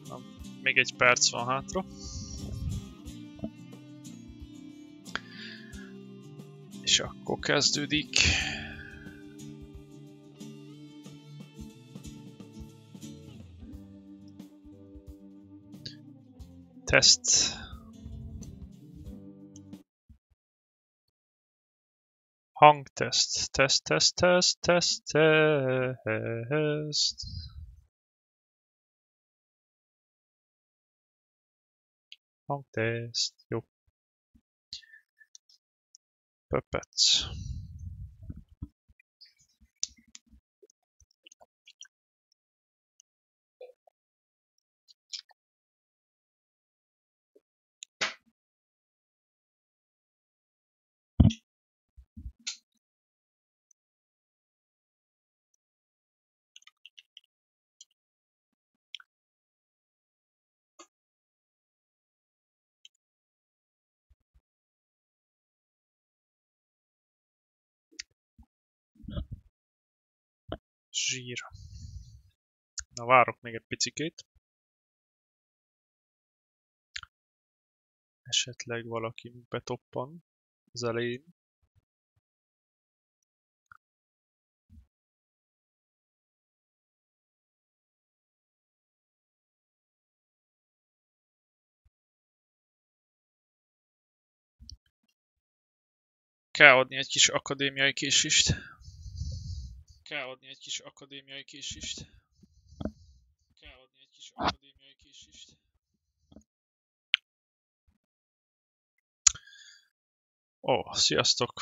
Még egy perc van hátra. És akkor kezdődik. Teszt. Hangteszt. Teszt. Hangteszt. Jó. Puppets. Zsír. Na, várok még egy picikét. Esetleg valaki betoppan az elején. Kell adni egy kis akadémiai késést. Ó, sziasztok!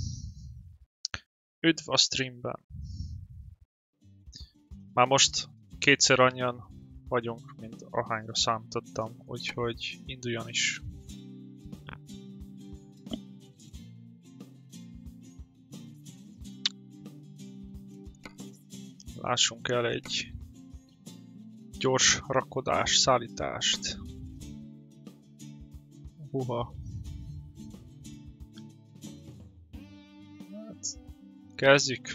Üdv a streamben! Már most kétszer annyian vagyunk, mint ahányra számítottam, úgyhogy induljon is! Lássunk el egy gyors rakodás, szállítást. Huha. Hát, kezdjük.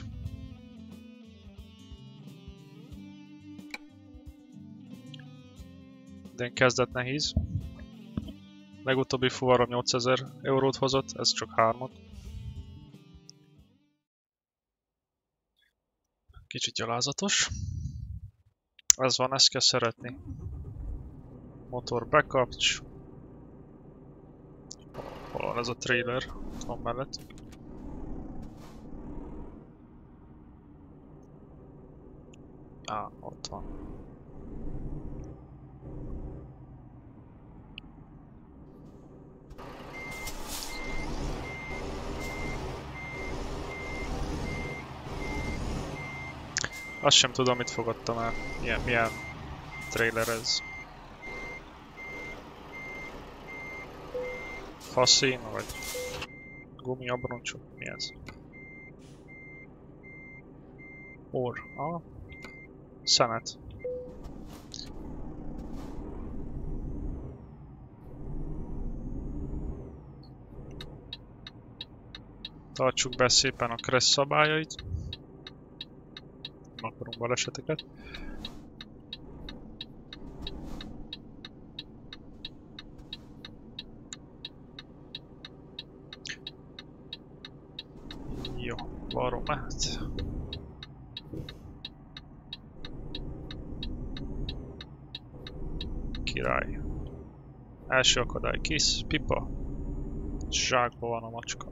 De kezdet nehéz. Legutóbbi fuvarom 8000 eurót hozott, ez csak 3-at. Kicsit gyalázatos. Ez van, ezt kell szeretni. Motor bekapcs. Hol van ez a trailer? Van mellett. Ott van. Azt sem tudom, mit fogadtam el. Milyen trailer ez. Faszín, vagy gumiabroncsok? Mi ez? Orr. Szemet. Tartsuk be szépen a kressz szabályait. Nem akarunk baleseteket. Jó, balról mehet. Király. Első akadály kész, pipa. Zsákban van a macska.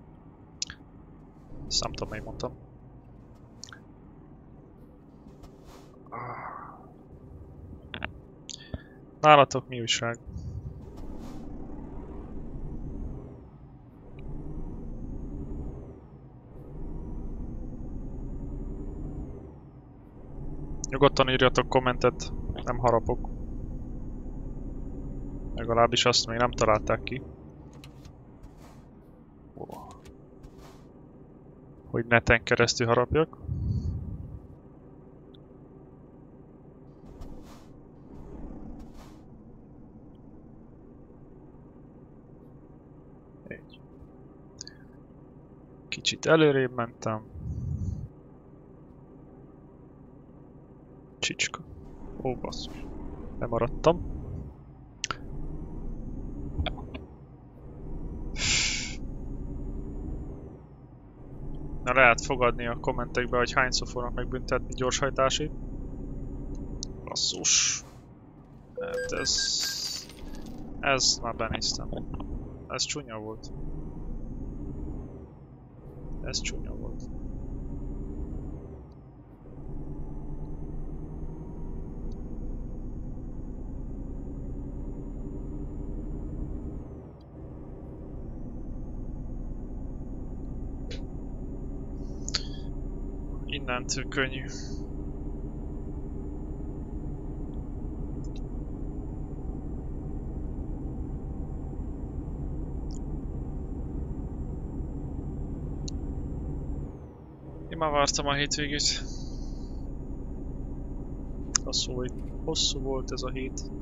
Ezt nem tudom, melyik mondtam. Nálatok mi újság? Nyugodtan írjatok kommentet, nem harapok. Legalábbis azt még nem találták ki. Hogy neten keresztül harapjak. Kicsit előrébb mentem. Csicska. Ó, basszus. Lemaradtam. Na, lehet fogadni a kommentekbe, hogy hányszor fognak megbüntetni gyorshajtásig. Basszus. Hát ez már benéztem. Ez csúnya volt. Ez csúnya volt. Innentől könnyű. Én már vártam a hétvégét. Hosszú volt ez a hét.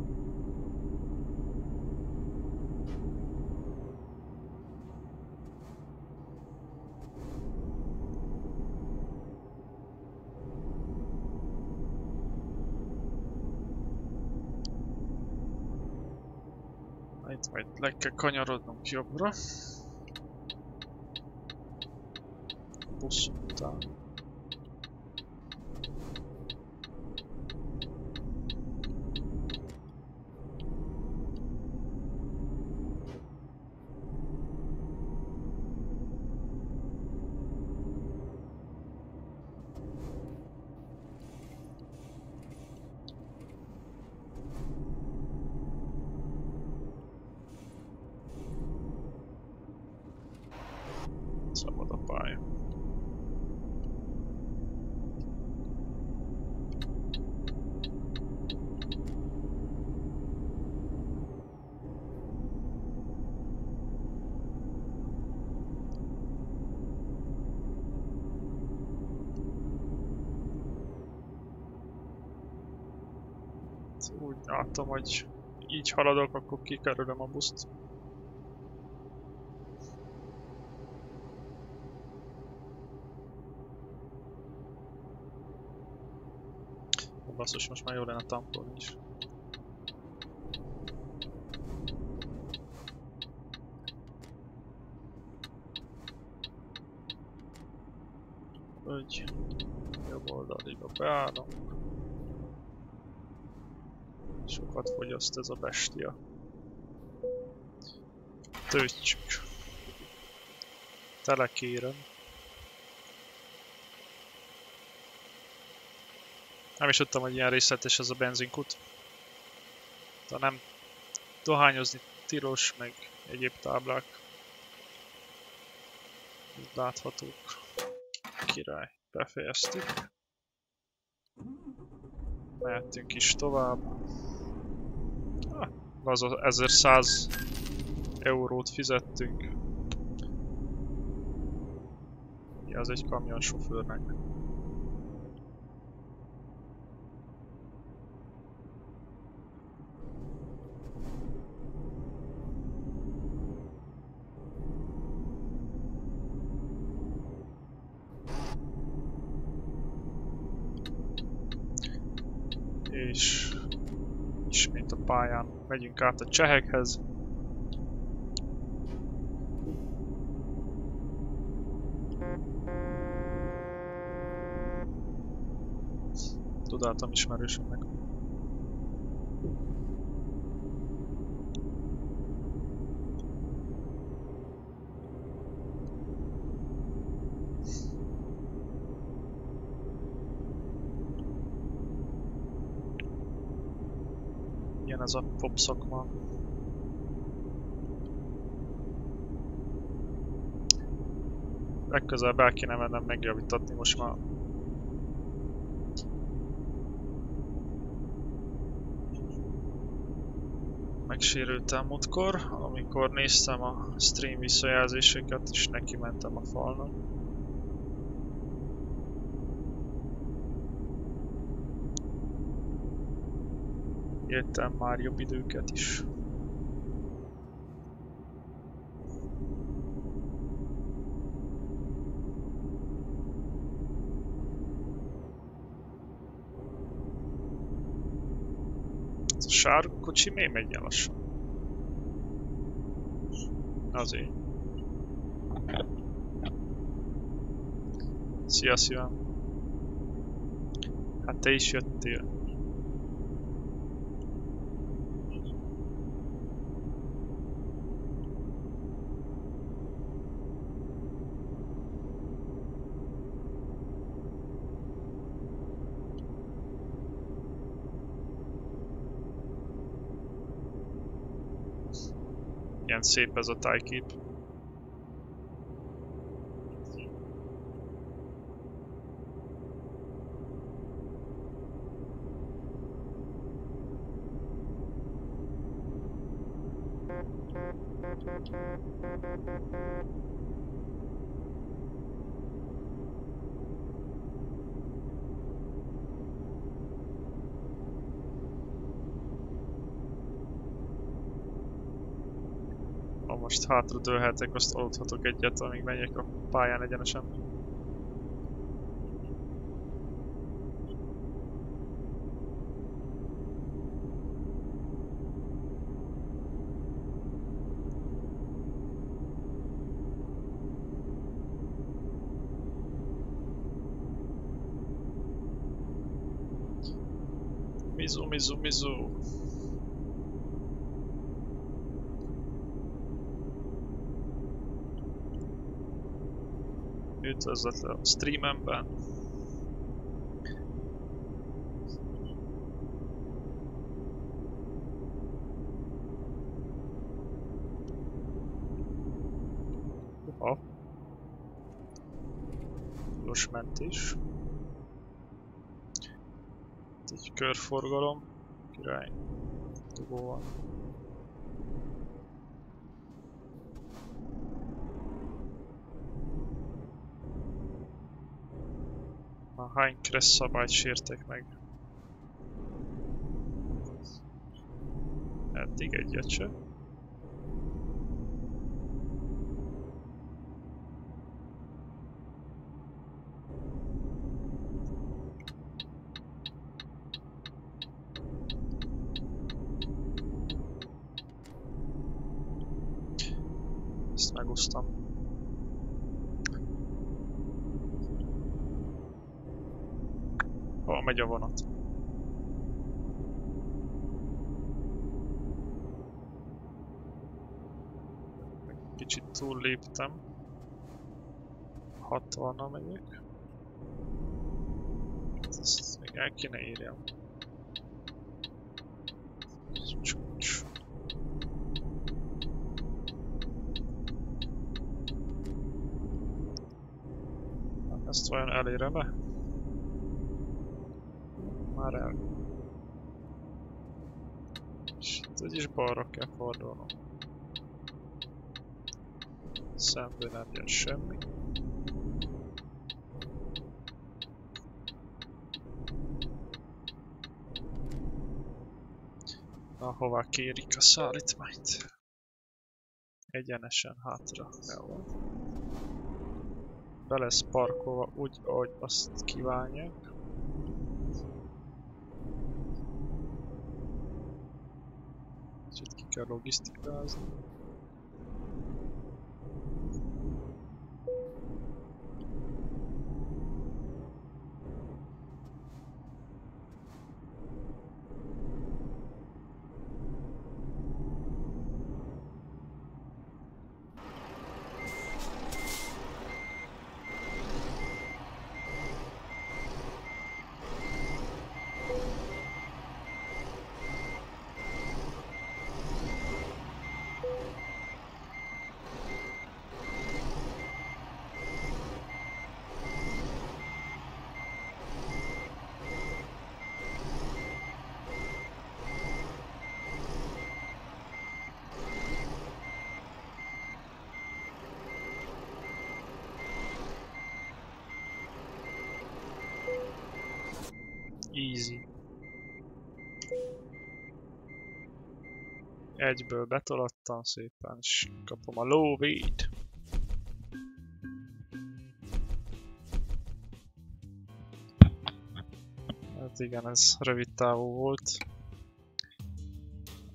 Itt majd le kell kanyarodnunk jobbra. Busz után. Szabad a pálya. Úgy látom, hogy így haladok, akkor kikerülöm a buszt. Basszus, most már jó lenne tampolni is. Úgy, jobb oldalig beállunk. Sokat fogyaszt ez a bestia. Töltsük. Telekérem. Nem is tudtam, hogy ilyen részletes ez a benzinkút. De nem dohányozni tilos, meg egyéb táblák. Így láthatók. Király. Befejeztük. Mehetünk is tovább. Az 1100 eurót fizettünk. Mi az egy kamionsofőrnek? És ismét a pályán megyünk át a csehekhez. Tudáltam ismerősömnek. Ilyen ez a pop szakma. Legközelebb el kéne mennem megjavítatni most már. Megsérültem múltkor, amikor néztem a stream visszajelzéseket és neki mentem a falnak. Éltem már jobb időket is. A sárga kocsi miért megy ilyen lassan? Azért. Szia, szia. Hát te is jöttél. Ilyen szép ez a tájkép. Ha most hátra dőlhetek, azt aludhatok egyet, amíg megyek a pályán egyenesen. Mizu, mizu, mizu. Üdvözlet a streamemben. Aha. Gyors mentés. Itt egy körforgalom. Király. Dugó van. Hány kressz szabályt sértek meg? Eddig egyet se. Ezt megúsztam. Megy a vonat. Kicsit túl léptem. 60-nal megyek. Ezt még el kéne írjam. Csúcs. Ezt vajon elérem-e? Már el. És itt is balra kell fordulnom. Szemben nem jön semmi. Na, hová kérik a szállítmányt? Egyenesen hátra. Jó. Be lesz parkolva úgy, ahogy azt kívánják. Kicsit ki kell logisztikázni. Easy. Egyből betolattam szépen, és kapom a lóvét. Hát igen, ez rövid távú volt.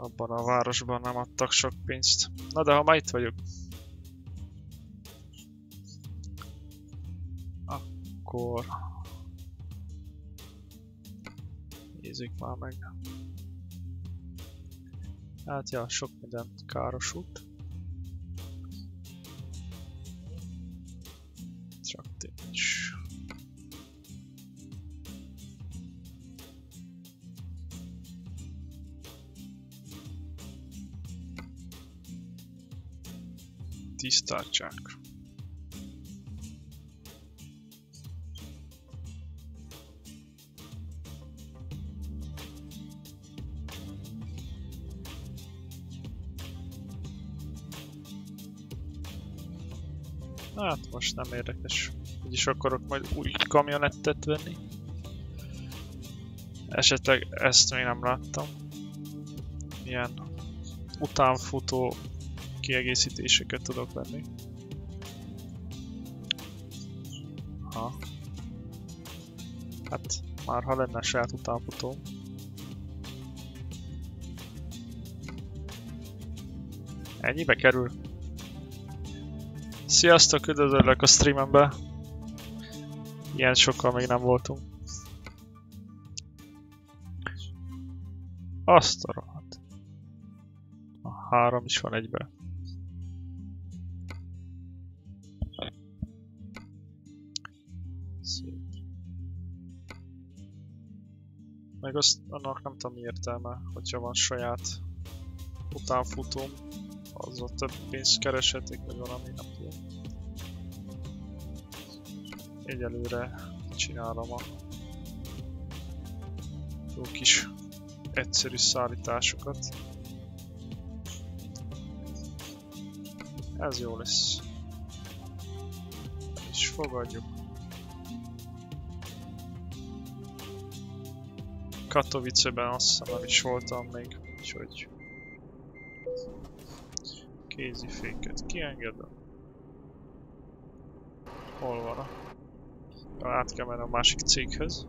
Abban a városban nem adtak sok pénzt. Na de ha már itt vagyok, akkor nézzük már meg. Hát ja, sok minden károsult. Traktécs. Tisztárcsák. Hát most nem érdekes. Úgyis akarok majd új kamionettet venni. Esetleg ezt még nem láttam. Milyen utánfutó kiegészítéseket tudok venni. Ha. Hát már ha lenne saját utánfutó. Ennyibe kerül? Sziasztok, üdvözöllek a streamembe. Ilyen sokkal még nem voltunk. Azt a rohadt. A 3 is van egyben. Szép. Meg azt annak nem tudom mi értelme, hogyha van saját utánfutóm, azzal több pénzt kereshetik, vagy valami, nem tudom. Egyelőre csinálom a jó kis egyszerű szállításokat. Ez jó lesz. És fogadjuk. Katowiceben azt hiszem nem is voltam még, úgyhogy kéziféket kiengedem. Hol van a... Át kell menni a másik céghez.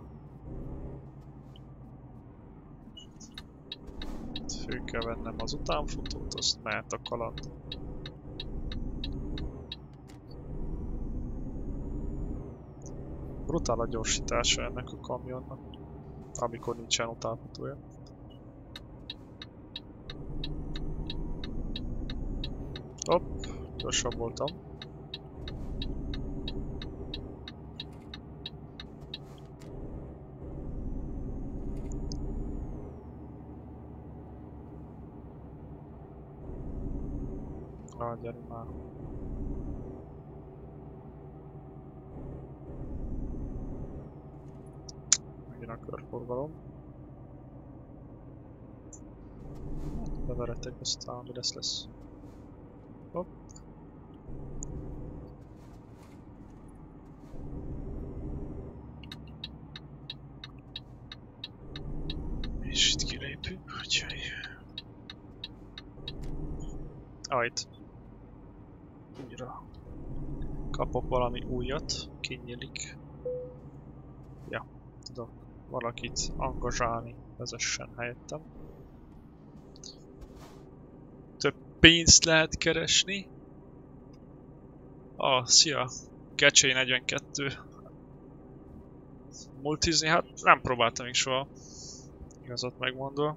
Fő kell vennem az utánfutót, azt mehet a kaland. Brutál a gyorsítása ennek a kamionnak, amikor nincsen utánfutója. Hopp, gyorsabb voltam. Gyere már. Megint a körforgalom. Beveretek, aztán mi lesz. Hopp. És itt kilépünk, úgyhogy... Ajt. Újra kapok valami újat, kinyílik. Ja, tudok valakit engagálni, vezessen helyettem. Több pénzt lehet keresni. Szia! Kecsei 42. Multizni, hát nem próbáltam még soha. Igazat megmondva.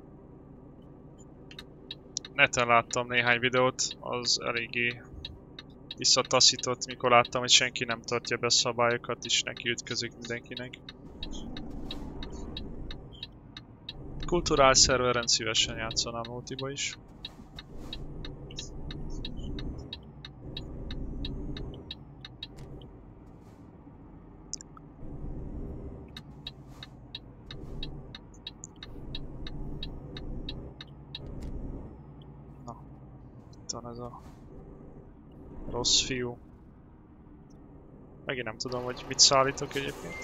Neten láttam néhány videót, az eléggé visszataszított, mikor láttam, hogy senki nem tartja be szabályokat, és neki ütközik mindenkinek. Kulturális szerveren szívesen játszanám multiba is. Na, itt van ez a rossz fiú. Megint nem tudom, hogy mit szállítok egyébként.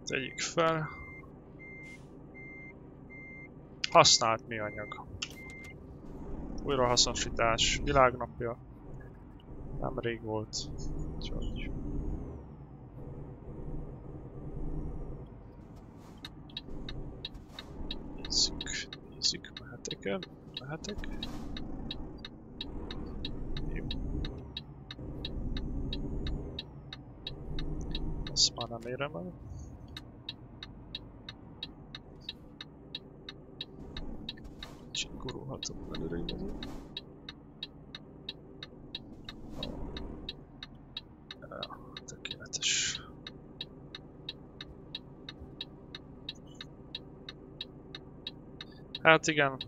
Tegyük fel. Használt műanyag. Újrahasznosítás, világnapja. Nemrég volt. Úgyhogy... Nézzük, mehetek el? Mehetek? Jó. Ezt már nem érem el. Csak gurulhatok előre igazán. Tökéletes. Hát igen.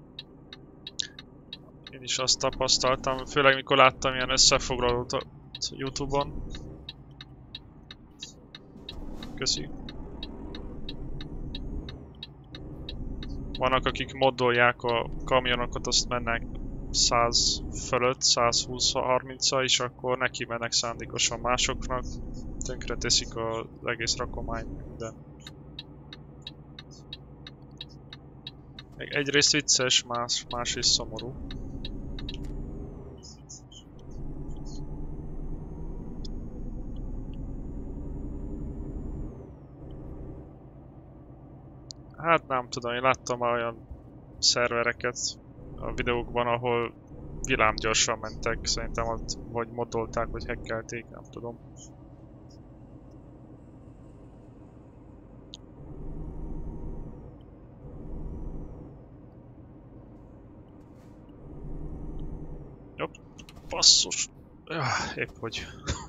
Én is azt tapasztaltam, főleg mikor láttam ilyen összefoglalót a YouTube-on. Köszi. Vannak, akik moddolják a kamionokat, azt mennek 100 fölött, 120-30-a, és akkor neki mennek szándékosan másoknak. Tönkre teszik az egész rakományt, minden. Egyrészt vicces, másrészt szomorú. Hát nem tudom, én láttam olyan szervereket a videókban, ahol villámgyorsan mentek, szerintem ott vagy moddolták, vagy hackelték, nem tudom. Jobb, basszus! Épp hogy.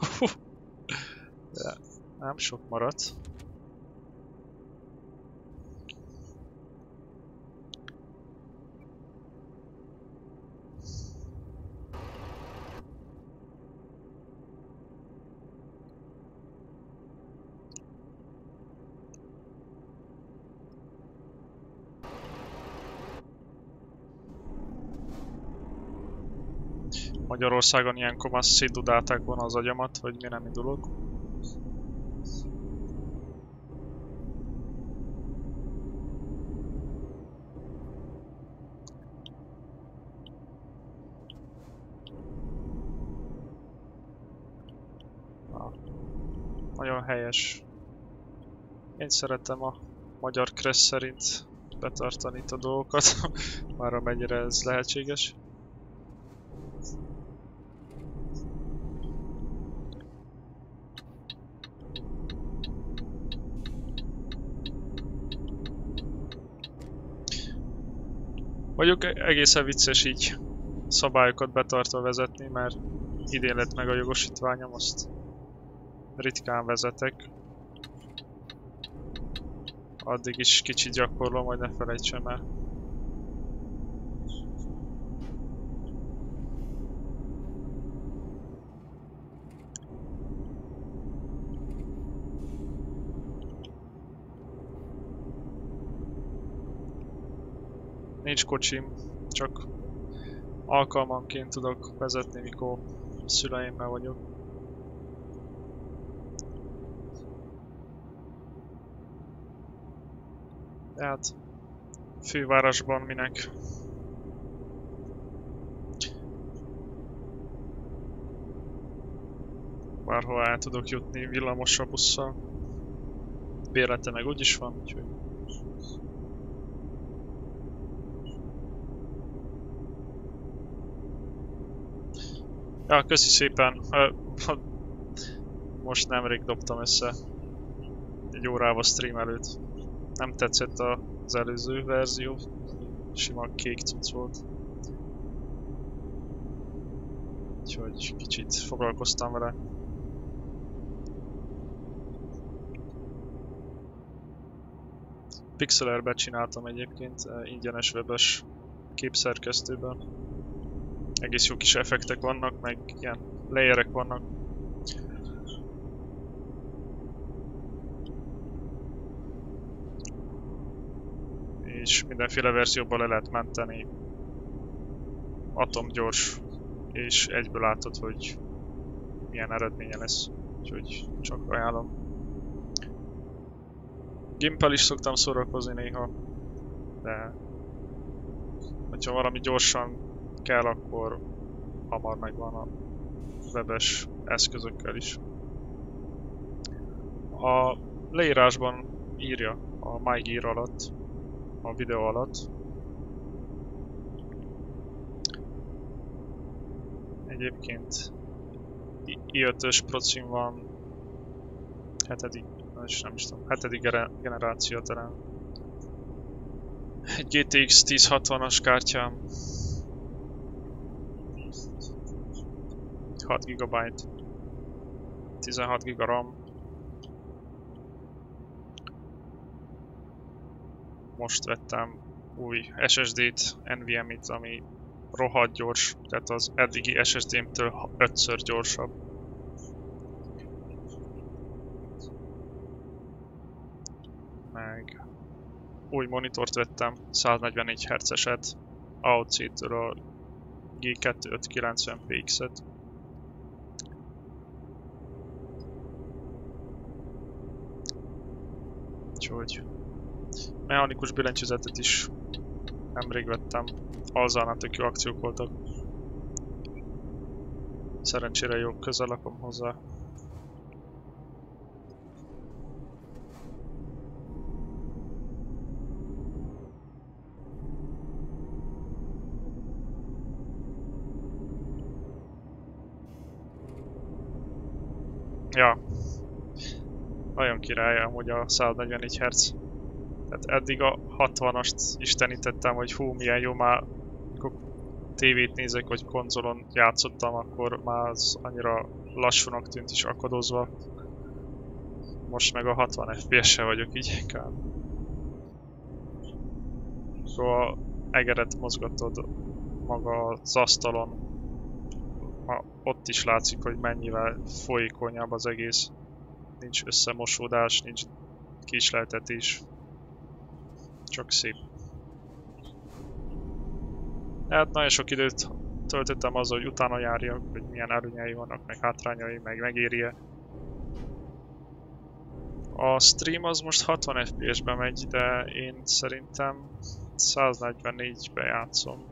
De nem sok maradt. Magyarországon ilyenkor már szétdudálták volna az agyamat, hogy mi nem indulok. Nagyon helyes. Én szeretem a magyar kressz szerint betartani itt a dolgokat, már amennyire ez lehetséges. Mondjuk egészen vicces így szabályokat betartva vezetni, mert idén lett meg a jogosítványom, azt ritkán vezetek. Addig is kicsit gyakorlom, hogy ne felejtsem el. Nincs kocsim, csak alkalmanként tudok vezetni, mikor szüleimmel vagyok. Tehát fővárosban minek? Bárhol el tudok jutni villamossal, busszal. Bérlete meg úgyis van, úgyhogy... Ja, köszi szépen. Most nemrég dobtam össze egy órával stream előtt. Nem tetszett az előző verzió, sima kék cucc volt. Úgyhogy kicsit foglalkoztam vele. Pixelerbe csináltam egyébként, ingyenes webes képszerkesztőben. Egész jó kis effektek vannak, meg ilyen layerek vannak. És mindenféle verzióban le lehet menteni. Atomgyors, és egyből látod, hogy milyen eredménye lesz. Úgyhogy csak ajánlom. Gimpel is szoktam szórakozni néha, de hogyha valami gyorsan kell, akkor hamar megvan a webes eszközökkel is. A leírásban írja a MyGear alatt, a videó alatt. Egyébként i5-ös procim van, hetedik generáció talán. Egy GTX 1060-as kártyám. 6 GB, 16 GB RAM. Most vettem új SSD-t, NVMe-t, ami rohadt gyors, tehát az eddigi SSD-mtől 5-ször gyorsabb. Meg új monitort vettem, 144 Hz-eset, AOC-től a G2590PX-et. Úgyhogy mechanikus billentyűzetet is nemrég vettem, azzal tök jó akciók voltak. Szerencsére jó közel lakom hozzá. Ja, nagyon király amúgy a 144 Hz. Tehát eddig a 60-ast istenítettem, hogy hú, milyen jó, már amikor tévét nézek, vagy konzolon játszottam, akkor már az annyira lassúnak tűnt is akadozva. Most meg a 60 FPS-sel vagyok így inkább. Akkor egeret mozgatod maga az asztalon, ott is látszik, hogy mennyivel folyékonyabb az egész. Nincs összemosódás, nincs késleltetés. Csak szép. Hát nagyon sok időt töltöttem azzal, hogy utána járjak, hogy milyen előnyei vannak, meg hátrányai, meg megéri-e. A stream az most 60 FPS-ben megy, de én szerintem 144-ben játszom.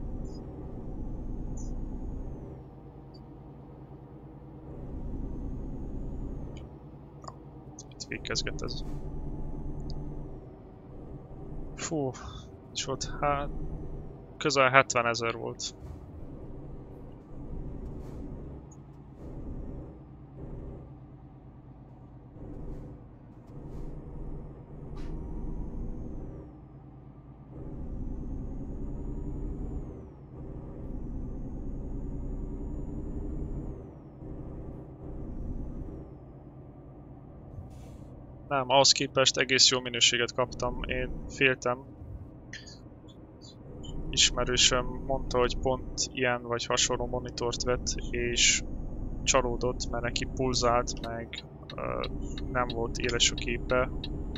Itt fékezget ez. Fú, és volt, hát közel 70 000 volt. Nem, ahhoz képest egész jó minőséget kaptam. Én féltem. Ismerősöm mondta, hogy pont ilyen vagy hasonló monitort vett, és csalódott, mert neki pulzált, meg nem volt éles a képe.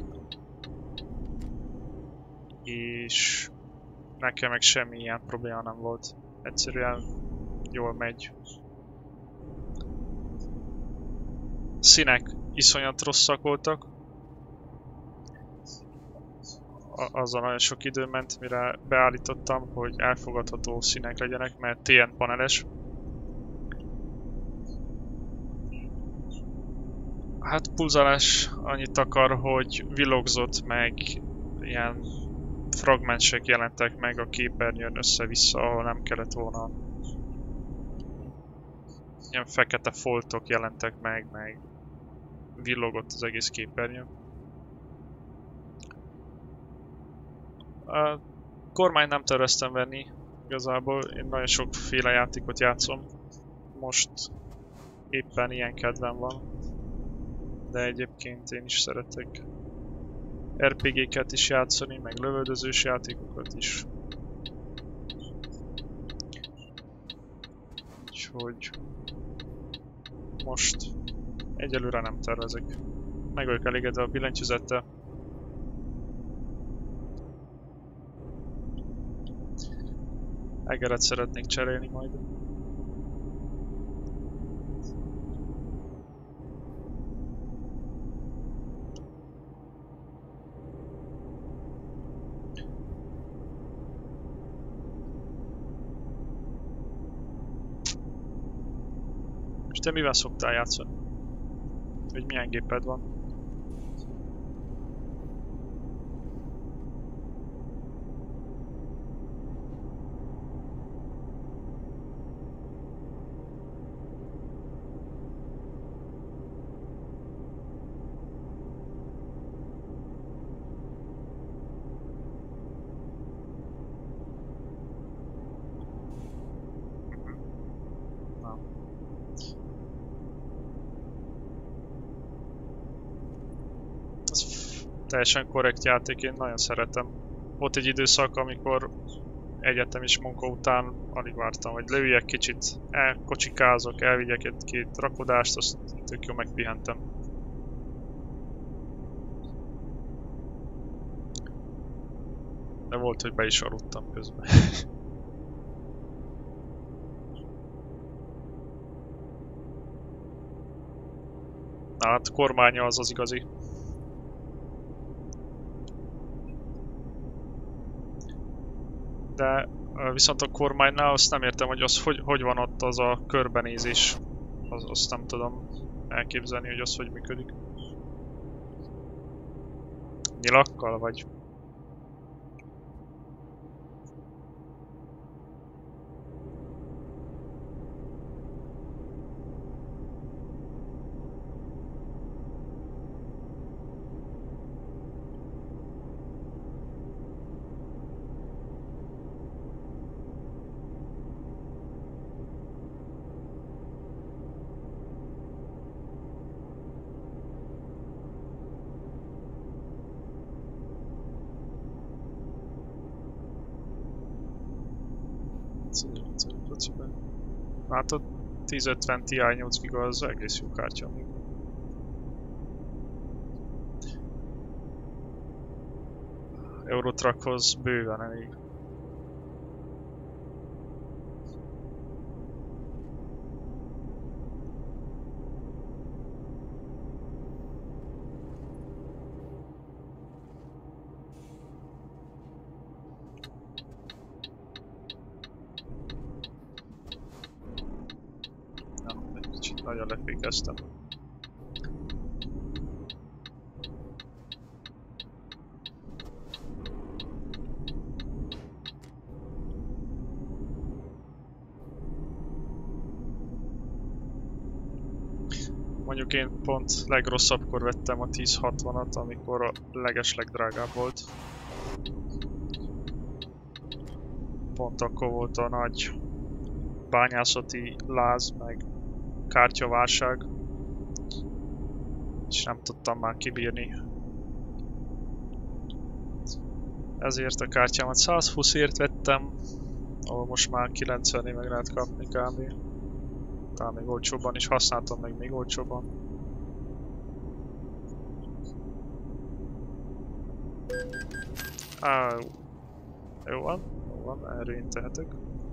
És nekem meg semmi ilyen probléma nem volt. Egyszerűen jól megy. Színek iszonyat rosszak voltak. Azzal nagyon sok idő ment, mire beállítottam, hogy elfogadható színek legyenek, mert TN paneles. Hát pulzálás annyit akar, hogy villogzott, meg ilyen fragmensek jelentek meg a képernyőn össze-vissza, ahol nem kellett volna. Ilyen fekete foltok jelentek meg villogott az egész képernyő. A kormányt nem terveztem venni, igazából én nagyon sokféle játékot játszom. Most éppen ilyen kedvem van, de egyébként én is szeretek RPG-ket is játszani, meg lövöldözős játékokat is. Úgyhogy most egyelőre nem tervezek. Meg vagyok elégedve a billentyűzettel. Egeret szeretnék cserélni majd. És te mivel szoktál játszani? Hogy milyen géped van? Teljesen korrekt játék, én nagyon szeretem. Volt egy időszak, amikor egyetemis munka után alig vártam, hogy leüljek kicsit, elkocsikázok, elvigyek egy-két rakodást, azt tök jó megpihentem. De volt, hogy be is aludtam közben. Na hát kormánya az az igazi. De viszont a kormánynál azt nem értem, hogy az hogy van ott az a körbenézés. Azt nem tudom elképzelni, hogy az hogy működik. Nyilakkal vagy? Látod? 1050 Ti 8 GB az egész jó kártya még. Eurotrackhoz bőven elég. Nagyon lefékeztem. Mondjuk én pont legrosszabbkor vettem a 1060-at, amikor a legeslegdrágább volt. Pont akkor volt a nagy bányászati láz, meg kártyaválság, és nem tudtam már kibírni. Ezért a kártyámat 120-ért vettem, ahol most már 90-ig meg lehet kapni kb. Talán még olcsóbban is, használtam meg még olcsóbban. Jó van, erről én tehetek.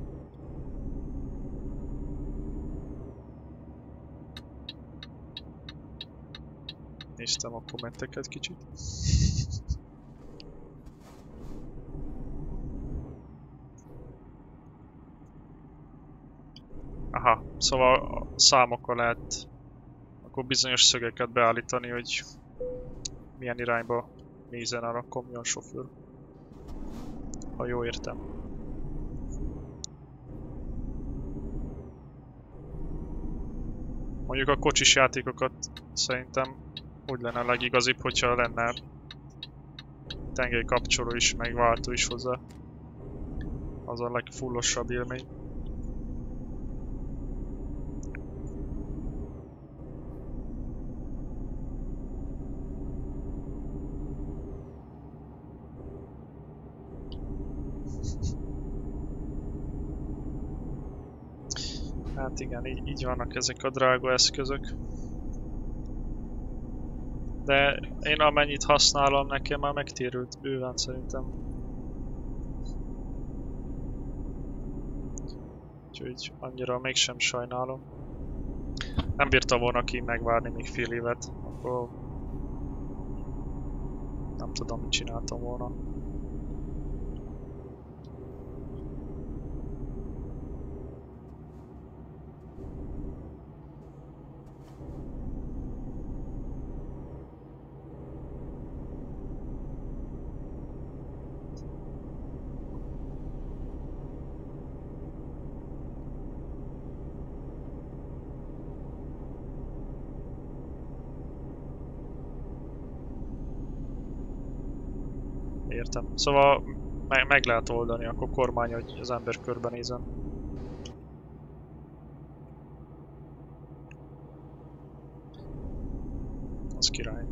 Néztem a kommenteket kicsit. Aha, szóval a számokkal lehet akkor bizonyos szögeket beállítani, hogy milyen irányba nézen a kamionsofőr. Ha jól értem. Mondjuk a kocsis játékokat szerintem úgy lenne a legigazibb, hogyha lenne tengelykapcsoló is, meg váltó is hozzá. Az a legfullosabb élmény. Hát igen, így vannak ezek a drága eszközök. De én amennyit használom, nekem már megtérült bőven szerintem. Úgyhogy annyira mégsem sajnálom. Nem bírta volna ki megvárni még fél évet, akkor nem tudom, mit csináltam volna. Értem. Szóval meg lehet oldani, akkor kormány, hogy az ember körbenézen. Az király.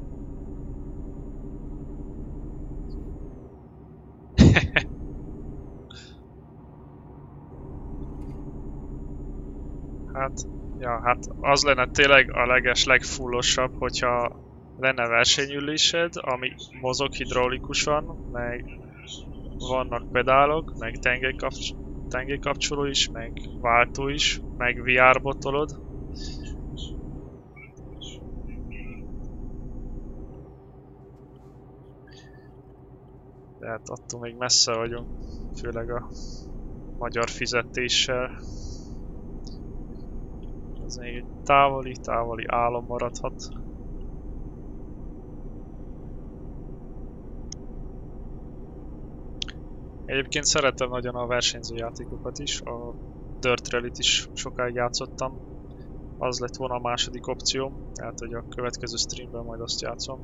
Hát, ja, hát az lenne tényleg a legfullosabb, hogyha lenne versenyülésed, ami mozog hidraulikusan, meg vannak pedálok, meg tengely kapcsoló is, meg váltó is, meg VR botolod. De hát attól még messze vagyunk, főleg a magyar fizetéssel. Ez még egy távoli álom maradhat. Egyébként szeretem nagyon a versenyző játékokat is, a Dirt Rally-t is sokáig játszottam. Az lett volna a második opcióm, tehát hogy a következő streamben majd azt játszom.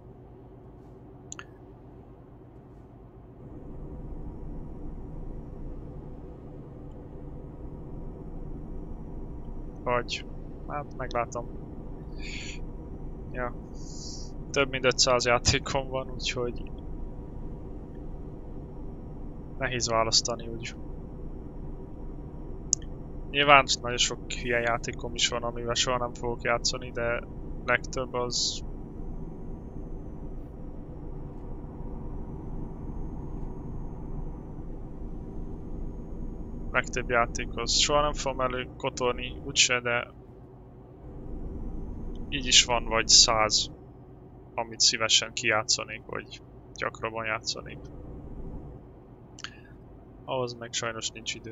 Vagy, hát meglátom. Ja. Több mint 500 játékom van, úgyhogy nehéz választani úgy. Nyilván nagyon sok ilyen játékom is van, amivel soha nem fogok játszani, de legtöbb az... Legtöbb játékhoz soha nem fogom előkotorni úgyse, de így is van vagy 100, amit szívesen kijátszanék, vagy gyakrabban játszanék. Ahhoz meg sajnos nincs idő.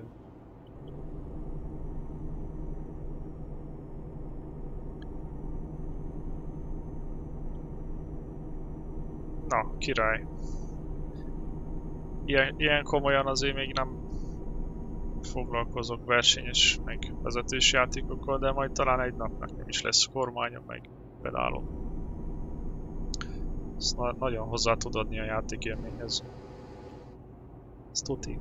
Na, király. Ilyen komolyan azért még nem foglalkozok versenyes, meg vezetős játékokkal, de majd talán egy nap nekem is lesz kormányom, meg pedálom. Ezt nagyon hozzá tud adni a játékélményhez. Ez tuti.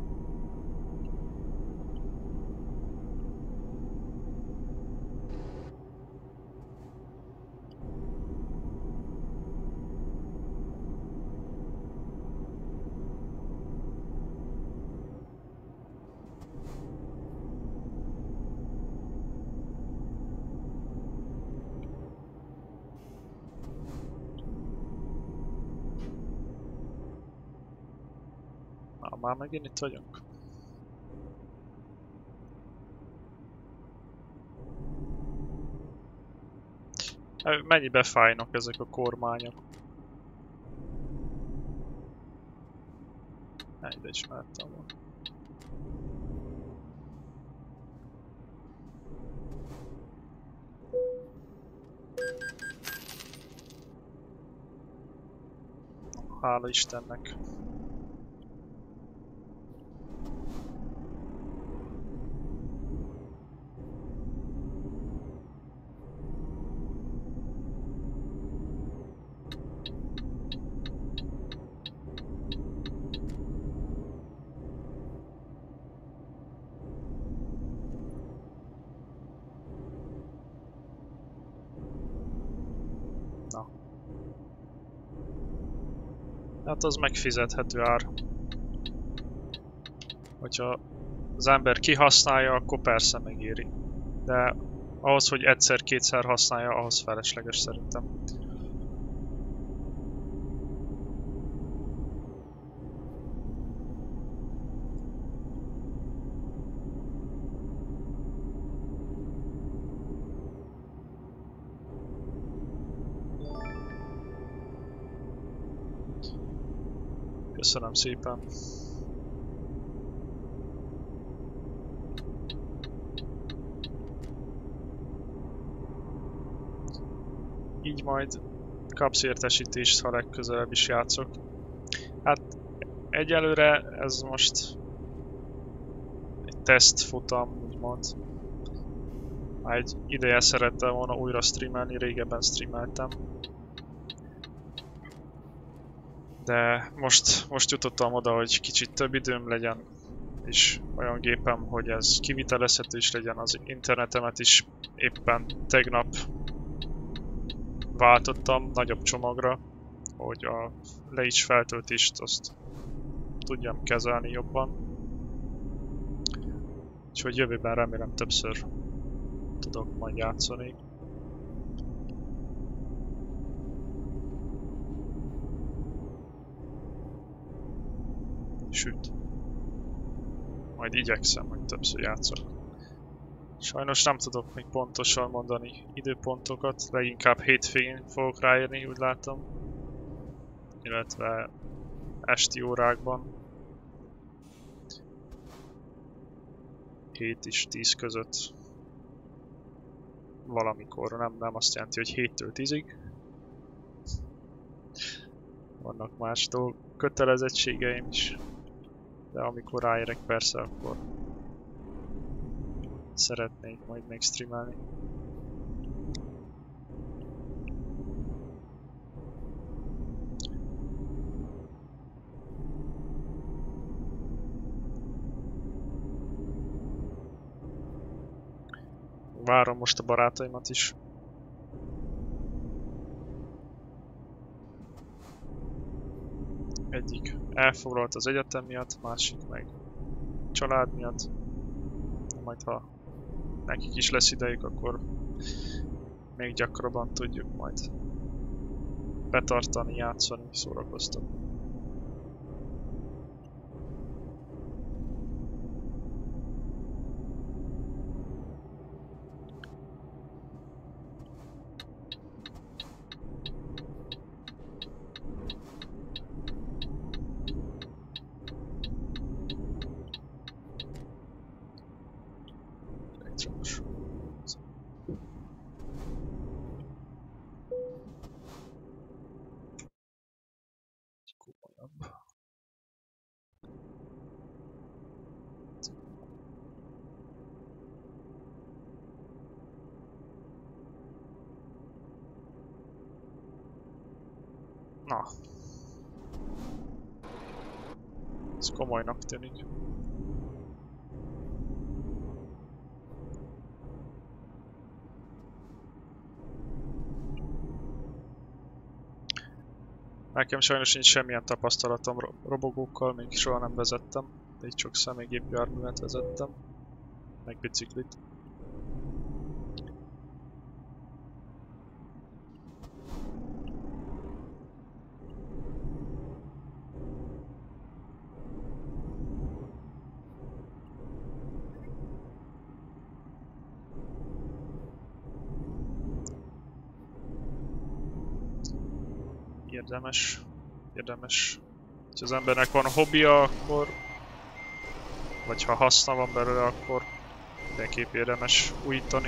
Már megint itt vagyunk. Mennyibe fájnak ezek a kormányok? Ide ismertem volna. Hála Istennek. Na. Hát az megfizethető ár. Hogyha az ember kihasználja, akkor persze megéri. De ahhoz, hogy egyszer-kétszer használja, ahhoz felesleges szerintem. Köszönöm szépen. Így majd kapsz értesítést, ha legközelebb is játszok. Hát egyelőre ez most egy tesztfutam, úgymond. Már egy ideje szerettem volna újra streamelni, régebben streameltem. De most jutottam oda, hogy kicsit több időm legyen, és olyan gépem, hogy ez kivitelezhető is legyen, az internetemet is éppen tegnap váltottam nagyobb csomagra, hogy a leíts feltöltést azt tudjam kezelni jobban. Úgyhogy jövőben remélem többször tudok majd játszani. Sőt, majd igyekszem, hogy többször játszok. Sajnos nem tudok még pontosan mondani időpontokat, leginkább hétvégén fogok ráérni, úgy látom. Illetve esti órákban. 7 és 10 között. Valamikor, nem azt jelenti, hogy 7-től 10-ig. Vannak más kötelezettségeim is. De amikor ráérek persze, akkor szeretnék majd még streamelni. Várom most a barátaimat is. Egyik elfoglalt az egyetem miatt, másik meg család miatt. Majd ha nekik is lesz idejük, akkor még gyakrabban tudjuk majd betartani, játszani, szórakoztatni. Na. Ez komolynak tűnik. Nekem sajnos nincs semmilyen tapasztalatom robogókkal, még soha nem vezettem. Még csak személygépjárművet vezettem. Meg biciklit. Érdemes. Ha az embernek van hobbija, akkor vagy ha haszna van belőle, akkor mindenképp érdemes újítani.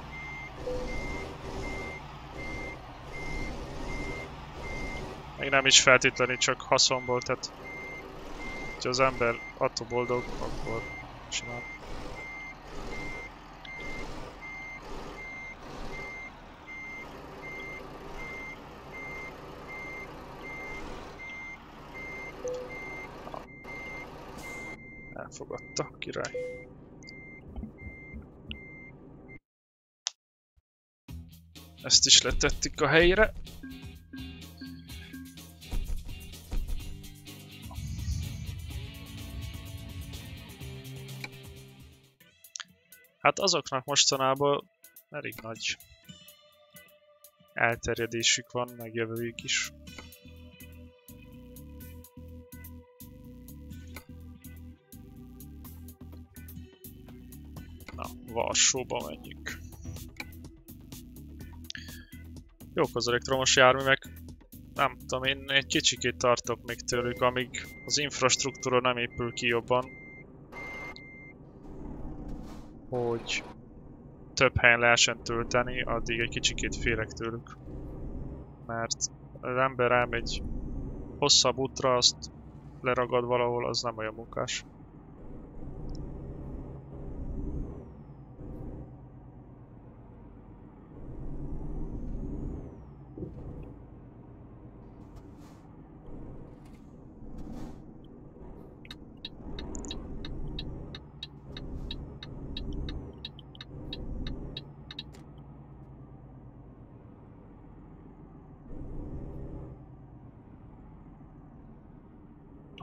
Még nem is feltétlenül csak haszonból, tehát ha az ember attól boldog, akkor csinál. Elfogadta, király. Ezt is letettük a helyre. Hát azoknak mostanában elég nagy elterjedésük van, meg jövőjük is. Na, Varsóba menjünk. Jók az elektromos járművek. Nem tudom, én egy kicsikét tartok még tőlük, amíg az infrastruktúra nem épül ki jobban. Hogy több helyen lehessen tölteni, addig egy kicsikét félek tőlük. Mert az ember elmegy hosszabb útra, azt leragad valahol, az nem olyan munkás.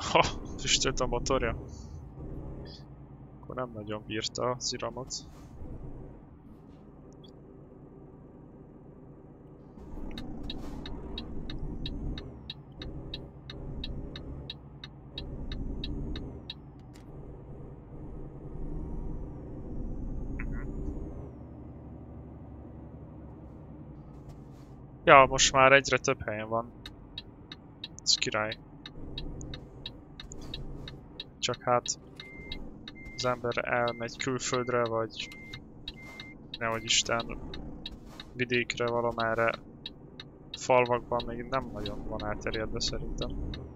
Ha, füstölt a motorja. Akkor nem nagyon bírta az iramot. Ja, most már egyre több helyen van. Ez király. Csak hát az ember elmegy külföldre, vagy nehogy Isten vidékre valamerre, falvakban még nem nagyon van elterjedve szerintem.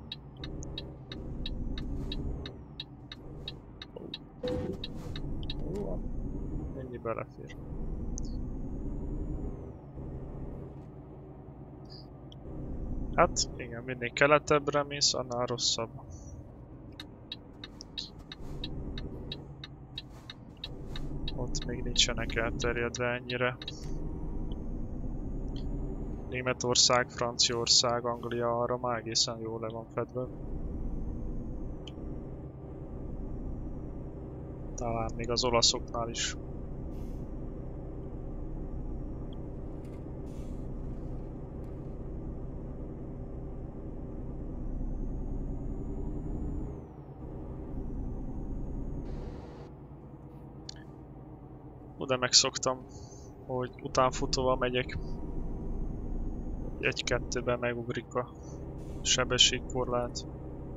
Ó, ennyi belefér. Hát igen, minél keletebbre mész, annál rosszabb. Ott még nincsenek elterjedve ennyire. Németország, Franciaország, Anglia arra már egészen jól le van fedve. Talán még az olaszoknál is. De megszoktam, hogy utánfutóval megyek. Egy-kettőben megugrik a sebességkorlát.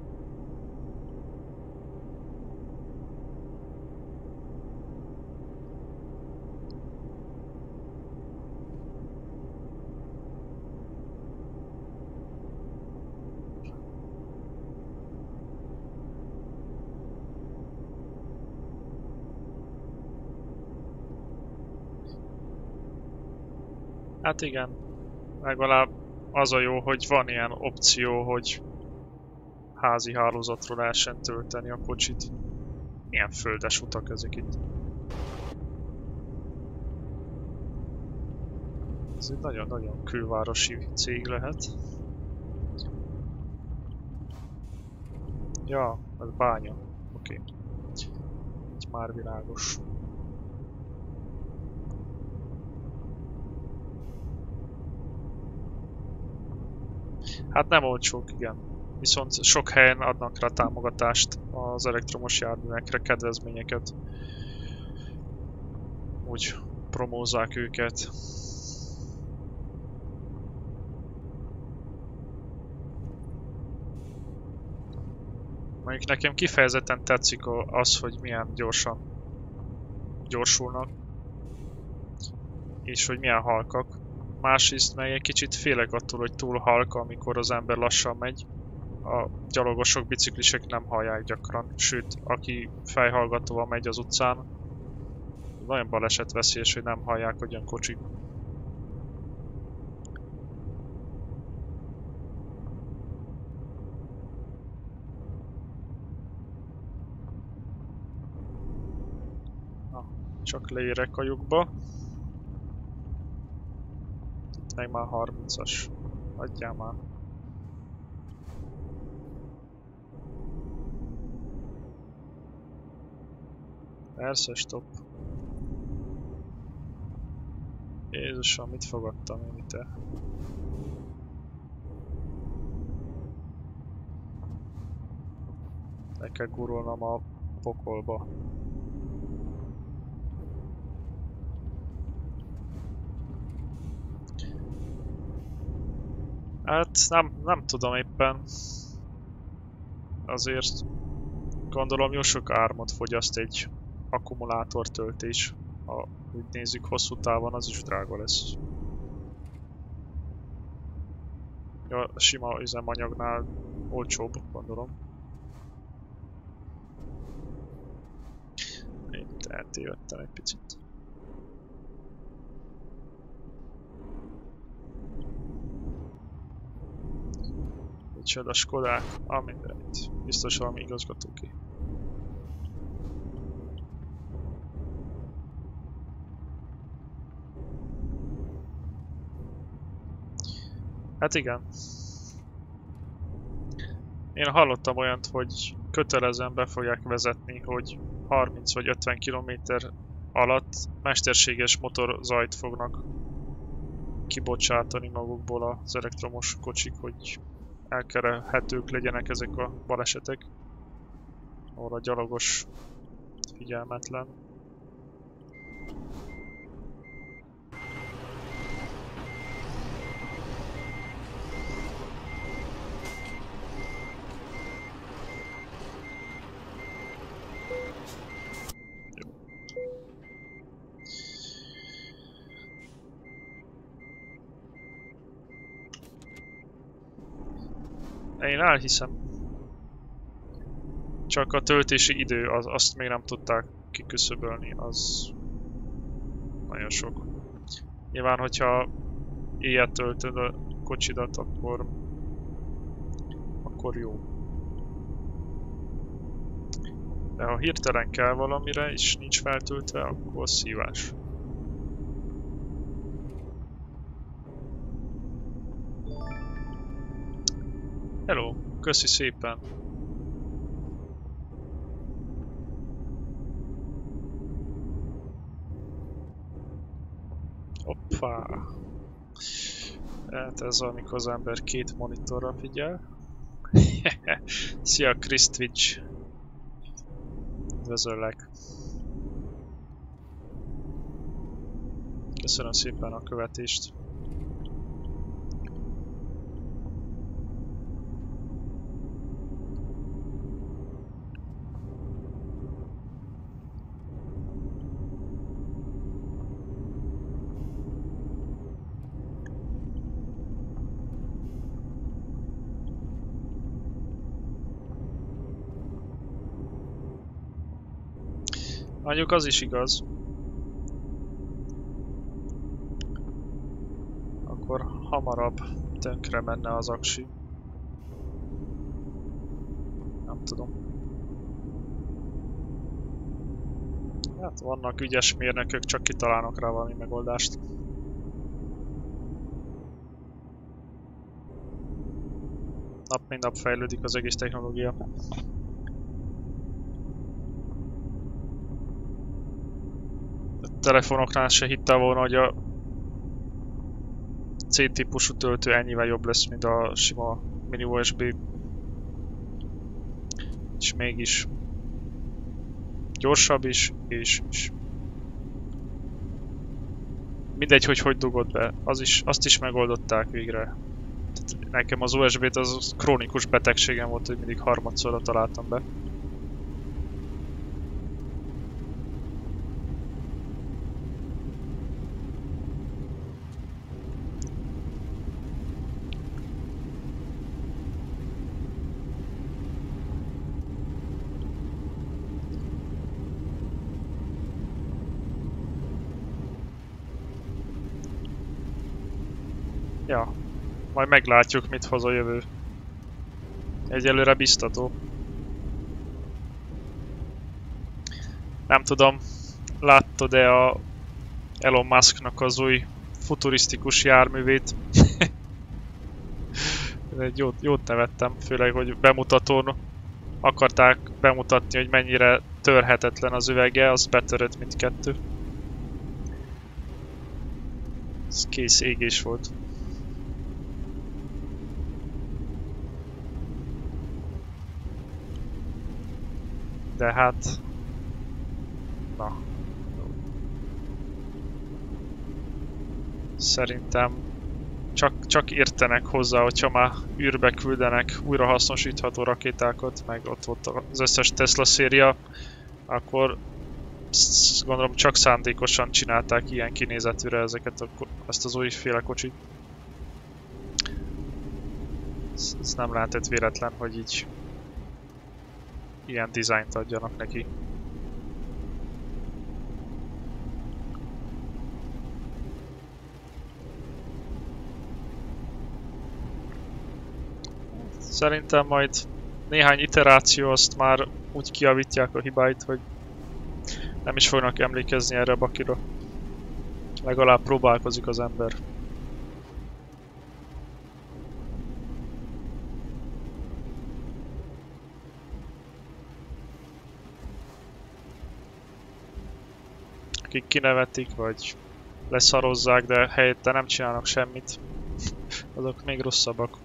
Hát igen, legalább az a jó, hogy van ilyen opció, hogy házi hálózatról lehessen tölteni a kocsit. Milyen földes utak ezek itt. Ez egy nagyon-nagyon külvárosi cég lehet. Ja, ez bánya. Oké. Így már világos. Hát nem olcsók, igen. Viszont sok helyen adnak rá támogatást az elektromos járművekre, kedvezményeket. Úgy promózzák őket. Mondjuk nekem kifejezetten tetszik az, hogy milyen gyorsan gyorsulnak. És hogy milyen halkak. Másrészt meg egy kicsit félek attól, hogy túl halka, amikor az ember lassan megy. A gyalogosok, biciklisek nem hallják gyakran, sőt, aki fejhallgatóval megy az utcán, nagyon balesetveszélyes, hogy nem hallják, hogy jön kocsi. Na, csak leérek a lyukba. Itt meg már 30-as. Adjál már. Persze, stop. Jézusom, mit fogadtam én itt el? Le kell gurulnom a pokolba. Hát nem tudom éppen. Azért gondolom jó sok ármot fogyaszt egy akkumulátortöltés. Ha úgy nézzük, hosszú távon az is drága lesz. Ja, a sima üzemanyagnál olcsóbb, gondolom. Én itt eltévedtem egy picit. Micsoda Skodák, mindegy. Biztos valami igazgatóké. Hát igen. Én hallottam olyant, hogy kötelezően be fogják vezetni, hogy 30 vagy 50 km alatt mesterséges motorzajt fognak kibocsátani magukból az elektromos kocsik, hogy elkerülhetők legyenek ezek a balesetek, ahol a gyalogos figyelmetlen. Én elhiszem. Csak a töltési idő, azt még nem tudták kiküszöbölni, az nagyon sok. Nyilván, hogyha éjjel töltöd a kocsidat, akkor jó. De ha hirtelen kell valamire, és nincs feltöltve, akkor szívás. Hello, köszi szépen! Hoppá! Hát ez amikor az ember két monitorra figyel. Szia Chris Twitch! Üdvözöllek! Köszönöm szépen a követést! Mondjuk az is igaz. Akkor hamarabb tönkre menne az aksi. Nem tudom. Hát vannak ügyes mérnökök, csak kitalálnak rá valami megoldást. Nap mint nap fejlődik az egész technológia. Telefonoknál se hittem volna, hogy a C-típusú töltő ennyivel jobb lesz, mint a sima mini USB. És mégis gyorsabb is, és mindegy, hogy dugod be. Azt is megoldották végre. Tehát nekem az USB-t az krónikus betegségem volt, hogy mindig harmadszorra találtam be. Ja, majd meglátjuk, mit hoz a jövő. Egyelőre biztató. Nem tudom, láttad-e a Elon Musknak az új futurisztikus járművét? Jót nevettem, főleg, hogy bemutatón akarták bemutatni, hogy mennyire törhetetlen az üvege, az betörött mindkettő. Ez kész égés volt. De hát... Na. Szerintem csak értenek hozzá, hogyha már űrbe küldenek újrahasznosítható rakétákat, meg ott volt az összes Tesla széria, akkor gondolom csak szándékosan csinálták ilyen kinézetűre ezt az újféle kocsit. Ez nem lehetett véletlen, hogy így ilyen dizájnt adjanak neki. Szerintem majd néhány iteráció azt már úgy kijavítják a hibáit, hogy nem is fognak emlékezni erre a bakira. Legalább próbálkozik az ember. akik kinevetik, vagy leszarozzák, de helyette nem csinálnak semmit. Azok még rosszabbak.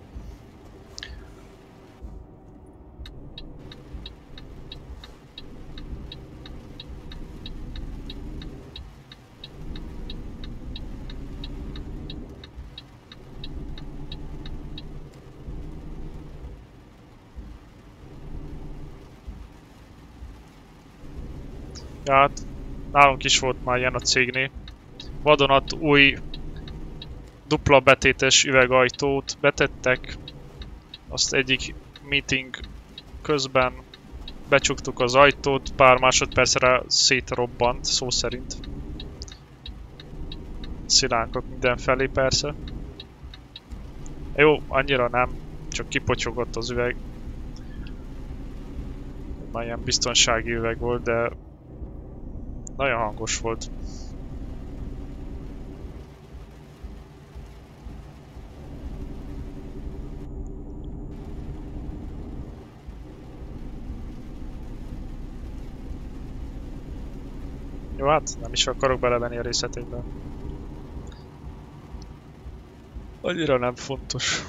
Ja, hát nálunk is volt már ilyen a cégnél. Vadonat új dupla betétes üvegajtót betettek. Azt egyik meeting közben becsuktuk az ajtót, pár másodpercre szétrobbant, szó szerint. Szilánkok mindenfelé persze. Jó, annyira nem, csak kipocsogott az üveg. Már ilyen biztonsági üveg volt, de nagyon hangos volt. Jó, hát nem is akarok belevenni a részletekbe. Annyira nem fontos.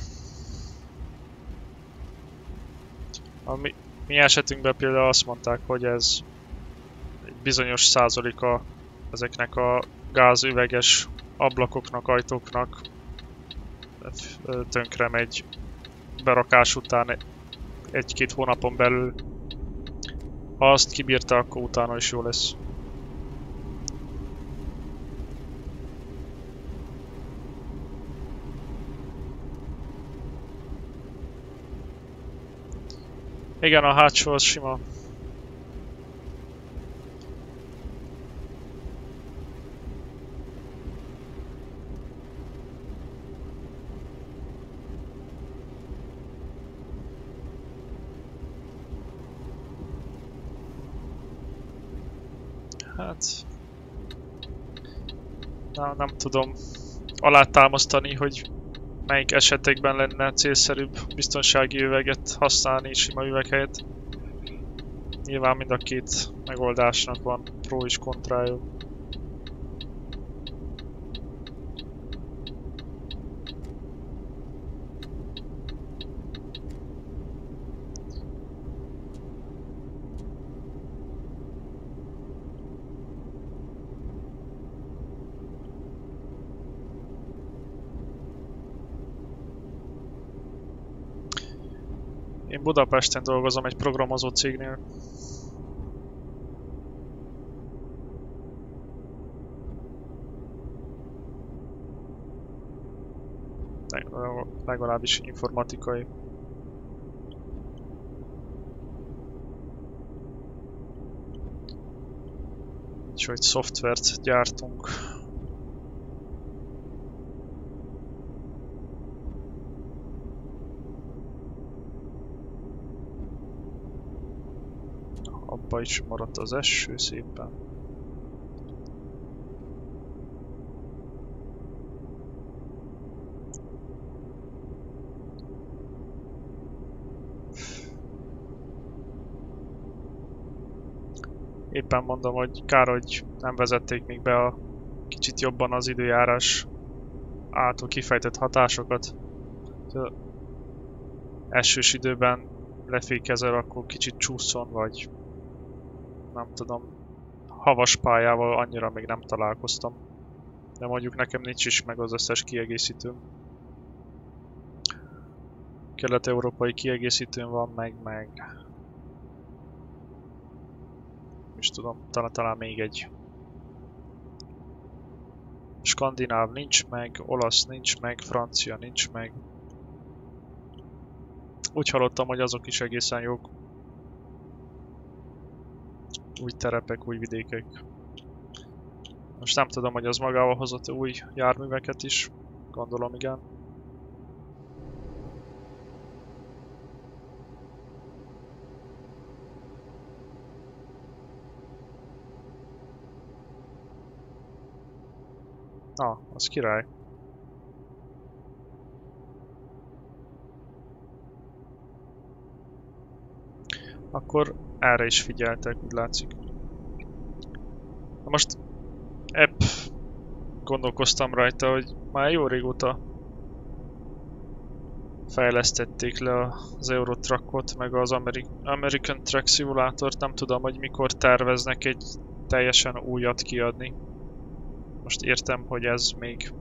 A mi esetünkben például azt mondták, hogy ez egy bizonyos százaléka ezeknek a gázüveges ablakoknak, ajtóknak tönkre megy berakás után egy-két hónapon belül. Ha azt kibírta, akkor utána is jó lesz. Igen, a hátsó az sima. Hát... nem tudom alátámasztani, hogy melyik esetekben lenne célszerűbb biztonsági üveget használni sima üveg helyett. Nyilván mind a két megoldásnak van pro és kontrája. Én Budapesten dolgozom egy programozó cégnél. Legalábbis informatikai. Úgyhogy szoftvert gyártunk. Abba is maradt az eső szépen. Éppen mondom, hogy kár, hogy nem vezették még be a kicsit jobban az időjárás által kifejtett hatásokat. Esős időben lefékezel, akkor kicsit csúszson, vagy nem tudom, havas pályával annyira még nem találkoztam. De mondjuk nekem nincs is meg az összes kiegészítőm. Kelet-európai kiegészítőm van, meg is tudom, talán még egy. Skandináv nincs meg, olasz nincs meg, francia nincs meg. Úgy hallottam, hogy azok is egészen jók. Új terepek, új vidékek. Most nem tudom, hogy az magával hozott új járműveket is. Gondolom, igen. Na, az király. Akkor erre is figyeltek, úgy látszik. Na most app. Gondolkoztam rajta, hogy már jó régóta fejlesztették le az Eurotrackot, meg az American Truck Simulátort. Nem tudom, hogy mikor terveznek egy teljesen újat kiadni. Most értem, hogy ez még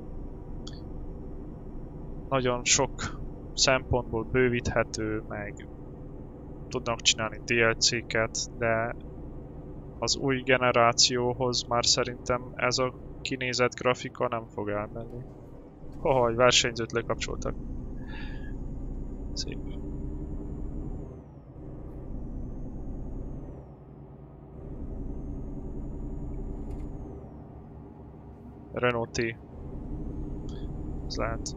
nagyon sok szempontból bővíthető, meg tudnak csinálni DLC-ket, de az új generációhoz már szerintem ez a kinézett grafika nem fog elmenni. Hohogy, versenyzőt lekapcsoltak. Szép. Renault T. Ez lehet.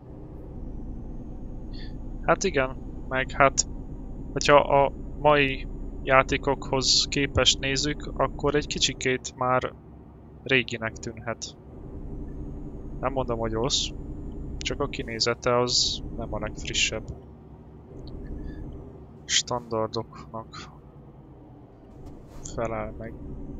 Hát igen, meg hát, hogyha a mai játékokhoz képest nézzük, akkor egy kicsikét már réginek tűnhet. Nem mondom, hogy rossz, csak a kinézete az nem a legfrissebb. Standardoknak felel meg.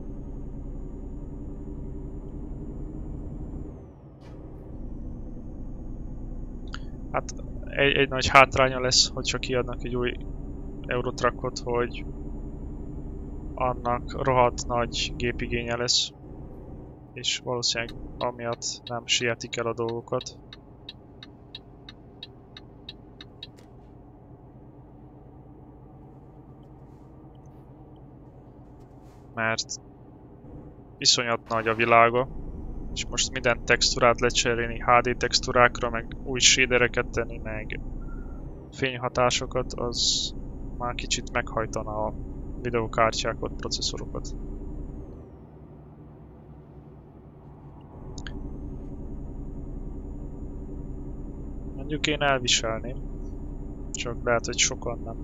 Hát egy nagy hátránya lesz, hogyha kiadnak egy új Eurotrackot, hogy annak rohadt nagy gépigénye lesz, és valószínűleg amiatt nem sietik el a dolgokat. Mert iszonyat nagy a világa, és most minden textúrát lecserélni HD textúrákra, meg új shadereket tenni, meg fényhatásokat, az már kicsit meghajtana a videokártyákat, processzorokat. Mondjuk én elviselném, csak lehet, hogy sokan nem.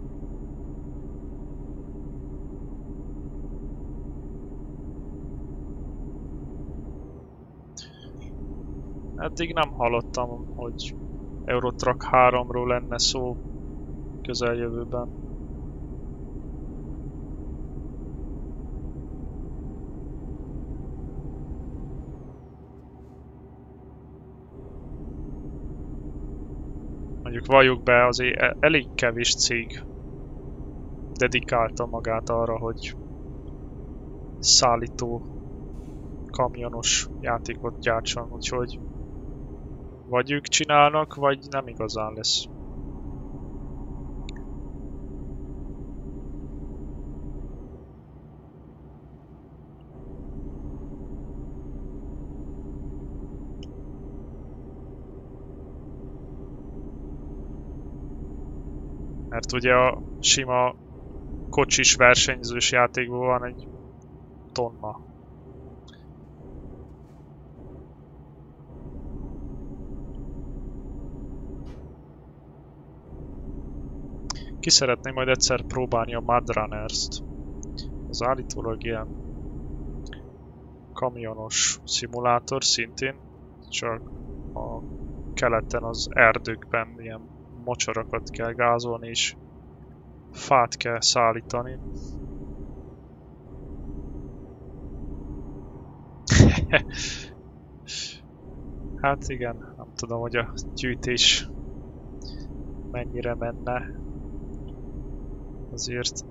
Eddig nem hallottam, hogy Eurotrack 3-ról lenne szó közeljövőben. Mondjuk valljuk be, azért elég kevés cég dedikálta magát arra, hogy szállító kamionos játékot gyártson, úgyhogy vagy ők csinálnak, vagy nem igazán lesz. Mert ugye a sima kocsis versenyzős játékban van egy tonna. Ki szeretné majd egyszer próbálni a Mud Runners-t. Az állítólag ilyen kamionos szimulátor szintén, csak a keleten az erdőkben ilyen mocsarakat kell gázolni és fát kell szállítani. Hát igen, nem tudom, hogy a gyűjtés mennyire menne. Azért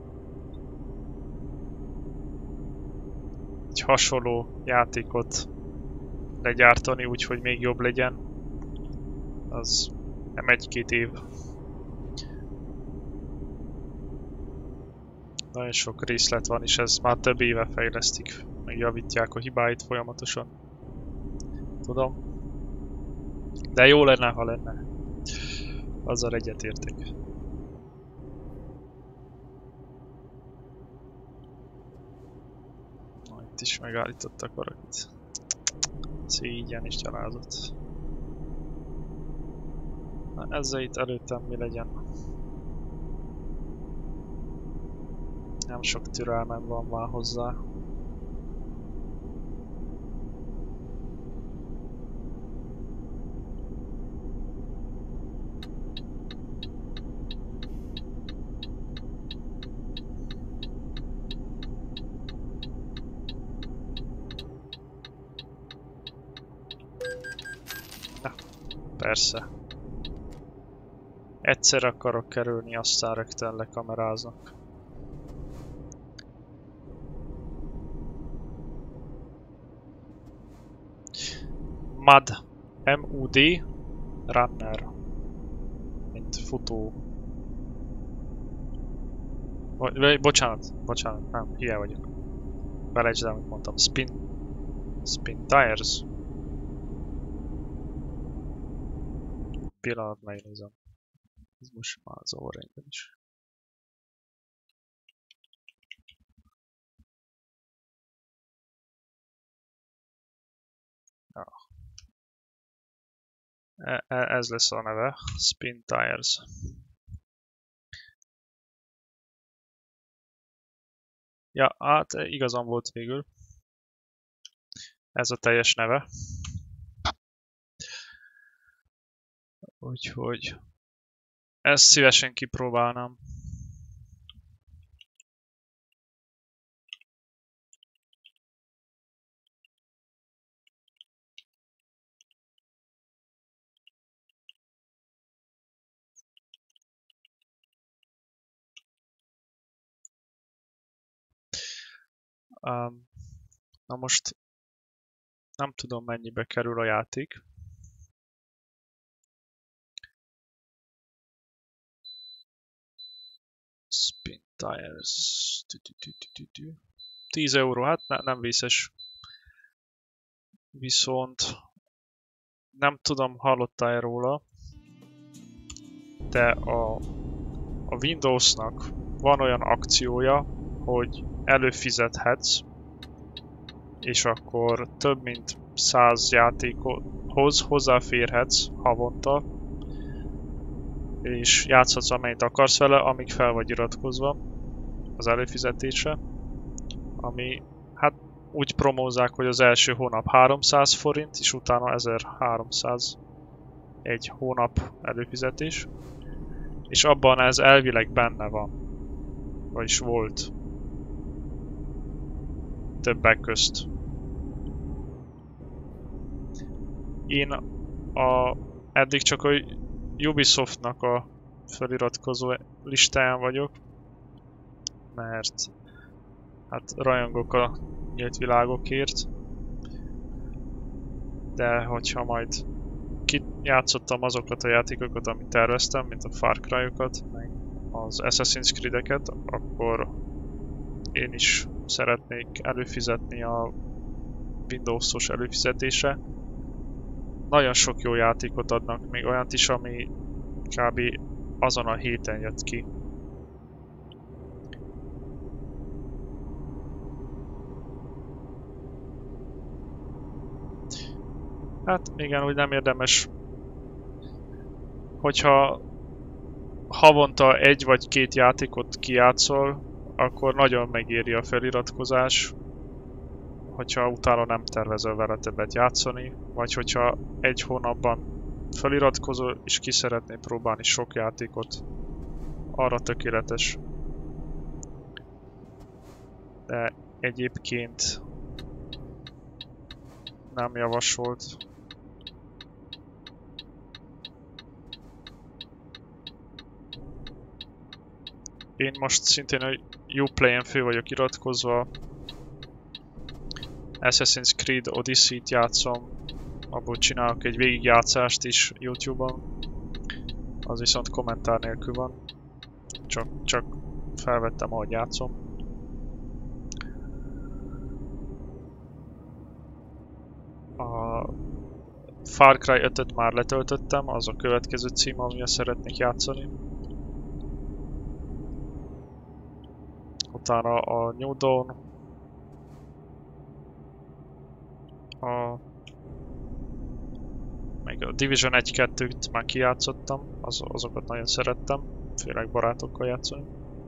egy hasonló játékot legyártani úgy, hogy még jobb legyen, az nem egy-két év. Nagyon sok részlet van, és ez már több éve fejlesztik, meg javítják a hibáit folyamatosan. Tudom. De jó lenne, ha lenne. Azzal egyetértek. Itt is megállítottak valakit. Szégyen és gyalázat. Na, ezzel itt előttem mi legyen? Nem sok türelmem van már hozzá. Persze. Egyszer akarok kerülni, aztán rögtön lekameráznak. MUD. M-U-D. Runner. Mint futó. Bocsánat, nem, hülye vagyok. Felejtsd el, amit mondtam. Spin tires. Pillanat, megnézem. Ez most már zavar engem is. Ja. Ez lesz a neve. Spin tires. Ja, hát igazam volt végül. Ez a teljes neve. Úgyhogy ezt szívesen kipróbálnám. Na most nem tudom, mennyibe kerül a játék. Spin tires. 10 euró, hát nem vészes. Viszont nem tudom, hallottál róla, de a Windowsnak van olyan akciója, hogy előfizethetsz, és akkor több mint 100 játékhoz hozzáférhetsz havonta, és játszhatsz amennyit akarsz vele, amíg fel vagy iratkozva az előfizetésre, ami hát úgy promózzák, hogy az első hónap 300 forint, és utána 1300 egy hónap előfizetés, és abban ez elvileg benne van, vagyis volt többek közt. Én eddig csak a Ubisoftnak a feliratkozó listáján vagyok, mert hát rajongok a nyílt világokért, de hogyha majd kijátszottam azokat a játékokat, amit terveztem, mint a Far Cry-okat, meg az Assassin's Creed-eket, akkor én is szeretnék előfizetni a Windows-os előfizetésre. Nagyon sok jó játékot adnak, még olyant is, ami kb. Azon a héten jött ki. Hát igen, úgy nem érdemes, hogyha havonta egy vagy két játékot kijátszol, akkor nagyon megéri a feliratkozás, hogyha utána nem tervezel vele többet játszani, vagy hogyha egy hónapban feliratkozol és ki szeretnél próbálni sok játékot, arra tökéletes. De egyébként nem javasolt. Én most szintén a Uplay-en fő vagyok iratkozva. Assassin's Creed Odyssey-t játszom, abból csinálok egy végigjátszást is YouTube-on. Az viszont kommentár nélkül van. Csak felvettem, ahogy játszom. A Far Cry 5-öt már letöltöttem, az a következő cím, amivel szeretnék játszani. Utána a New Dawn, meg a Division 1-2-t már kijátszottam, azokat nagyon szerettem, főleg barátokkal játszani.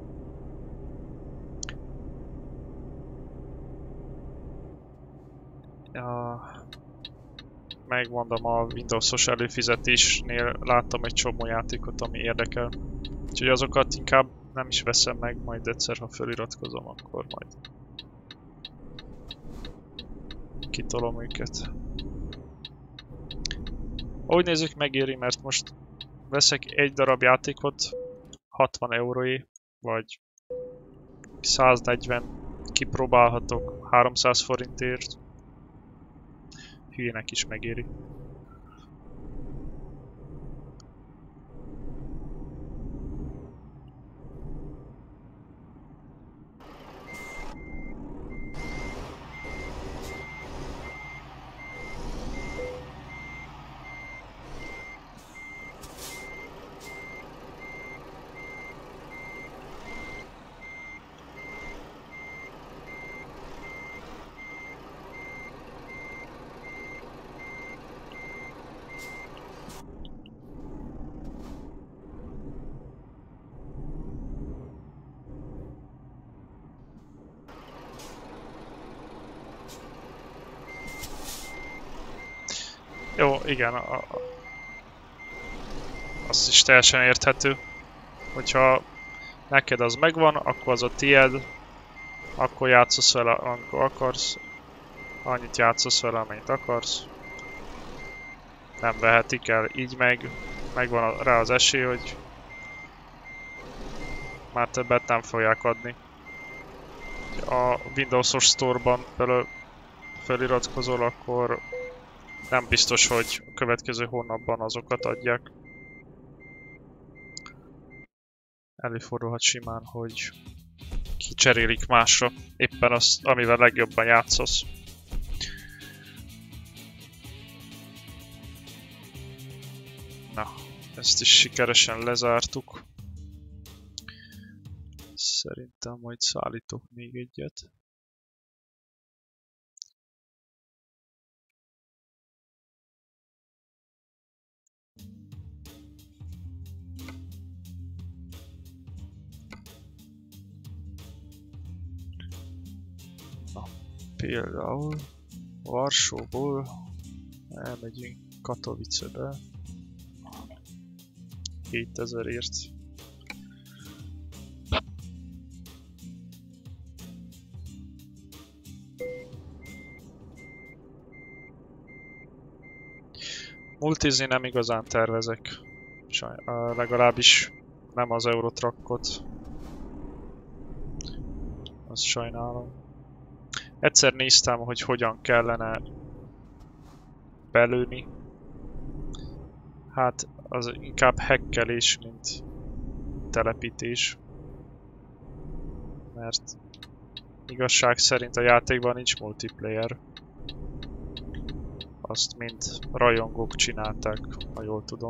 Megmondom, a Windows-os előfizetésnél láttam egy csomó játékot, ami érdekel. Úgyhogy azokat inkább nem is veszem meg, majd egyszer, ha feliratkozom, akkor majd kitolom őket. Ahogy nézzük, megéri, mert most veszek egy darab játékot 60 euróé, vagy 140 kipróbálhatok 300 forintért. Hülyének is megéri. Jó, igen, az is teljesen érthető. Hogyha neked az megvan, akkor az a tied, akkor játszasz vele, amikor akarsz. Annyit játszasz vele, amennyit akarsz. Nem vehetik el, így megvan rá az esély, hogy már többet nem fogják adni. A Windows-os Store-ban feliratkozol, akkor nem biztos, hogy a következő hónapban azokat adják. Előfordulhat simán, hogy kicserélik másra éppen azt, amivel legjobban játszasz. Na, ezt is sikeresen lezártuk. Szerintem majd szállítok még egyet. Na, például Varsóból elmegyünk Katowicebe 7000-ért. Multizni nem igazán tervezek. Legalábbis nem az Eurotrackot. Azt sajnálom. Egyszer néztem, hogy hogyan kellene belőni. Hát az inkább hackelés, mint telepítés. Mert igazság szerint a játékban nincs multiplayer. Azt mind rajongók csinálták, ha jól tudom.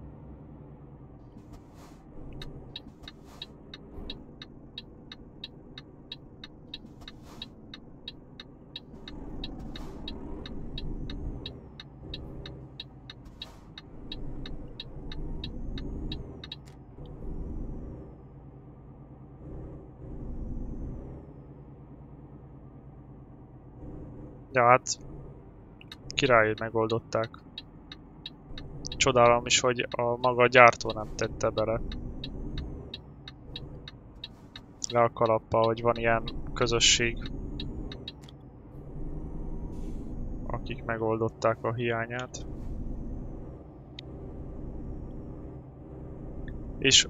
Ja, hát királyul megoldották. Csodálom is, hogy a maga gyártó nem tette bele. Le a kalappal, hogy van ilyen közösség, akik megoldották a hiányát. És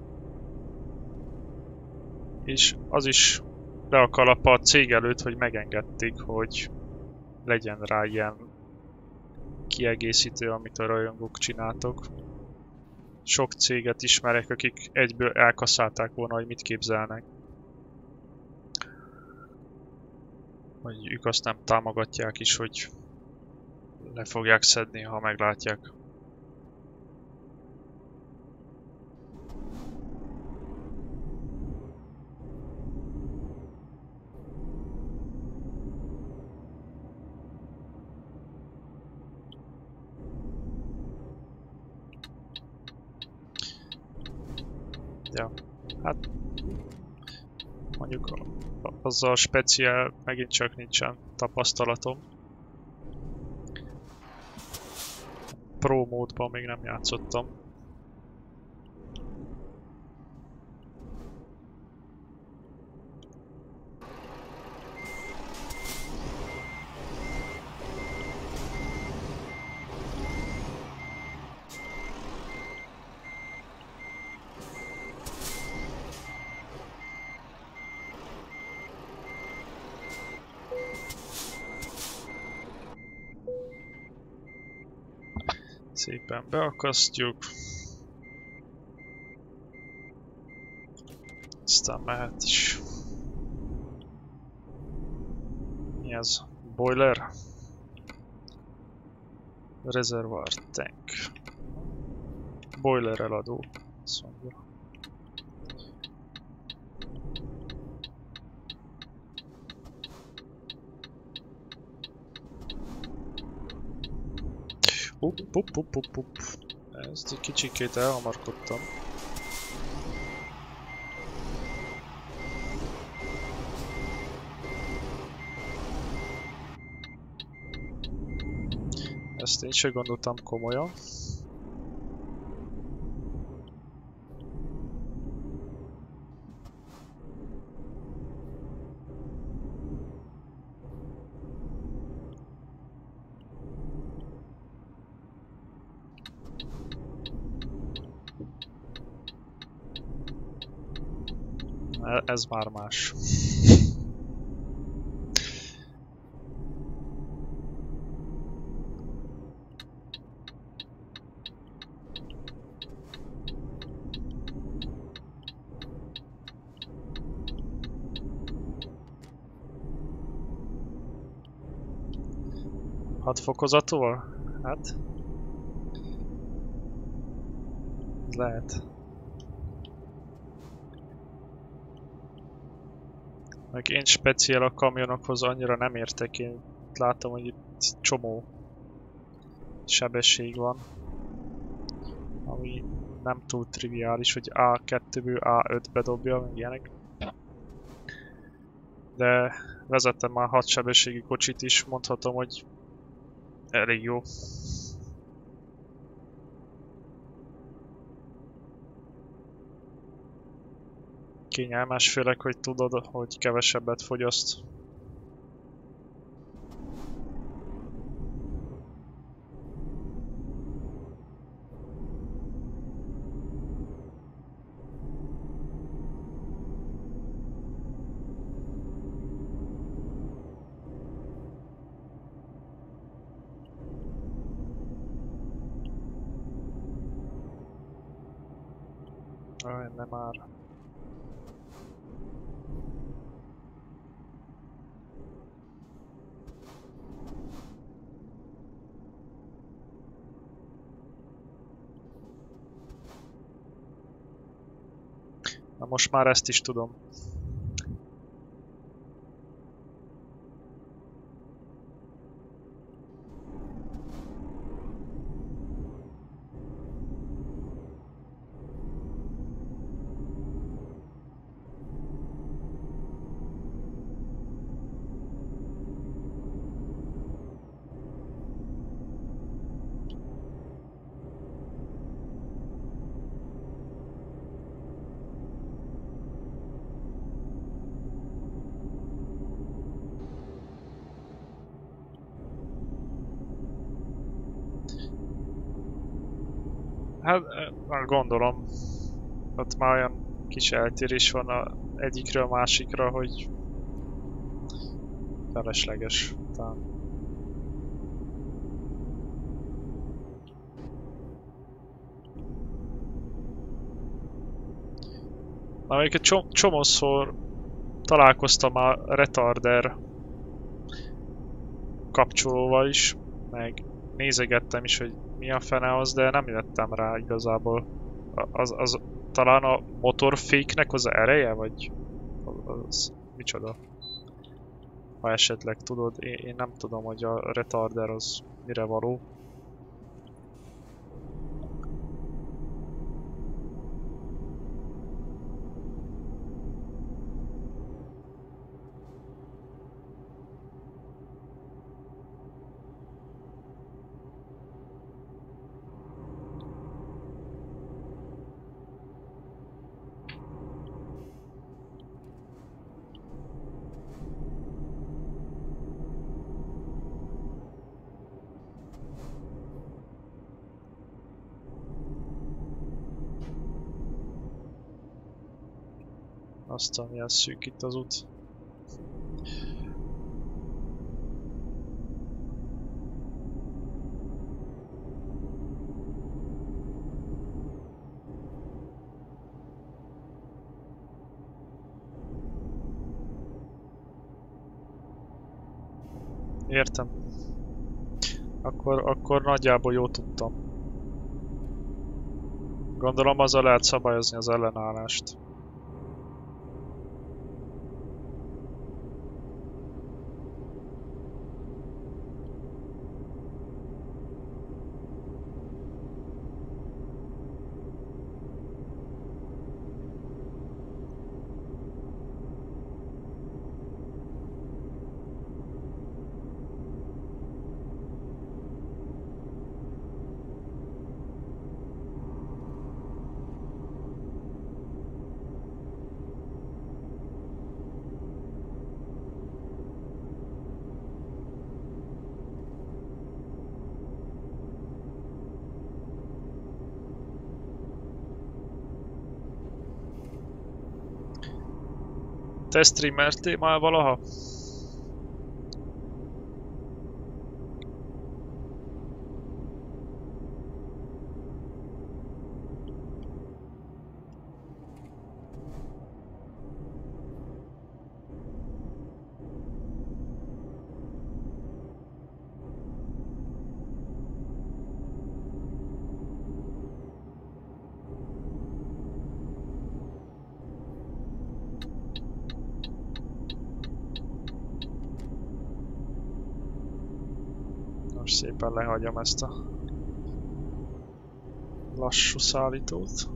az is le a kalappal a cég előtt, hogy megengedték, hogy legyen rá ilyen kiegészítő, amit a rajongók csináltok. Sok céget ismerek, akik egyből elkaszálták volna, hogy mit képzelnek. Hogy ők azt nem támogatják is, hogy le fogják szedni, ha meglátják. Ja, hát mondjuk azzal speciál megint csak nincsen tapasztalatom. Pro módban még nem játszottam. Szépen beakasztjuk. Aztán mehet is. Mi ez? Boiler? Reservoir tank. Boiler eladó. Azt mondja. Upp. Ezt egy kicsikét elhamarkodtam. Ezt én sem gondoltam komolyan. Ez már más. Hat fokozatúval? Hát... lehet. Meg én speciál a kamionokhoz annyira nem értek, én látom, hogy itt csomó sebesség van, ami nem túl triviális, hogy A2-ből A5-be dobja, meg ilyenek. De vezettem már 6 sebességi kocsit is, mondhatom, hogy elég jó. Kényelmes, főleg, hogy tudod, hogy kevesebbet fogyaszt. Nem már. Na most már ezt is tudom. Hát gondolom, ott már olyan kis eltérés van egyikről a másikra, hogy felesleges talán. Na, még egy csomószor találkoztam a retarder kapcsolóval is, meg nézegettem is, hogy mi a fene az, de nem jöttem rá igazából. Az talán a motorféknek az ereje, vagy az micsoda? Ha esetleg tudod, én nem tudom, hogy a retarder az mire való. Aztán milyen szűk itt az út. Értem. Akkor nagyjából jól tudtam. Gondolom azzal lehet szabályozni az ellenállást. Te streamertél már valaha? Most szépen lehagyom ezt a lassú szállítót.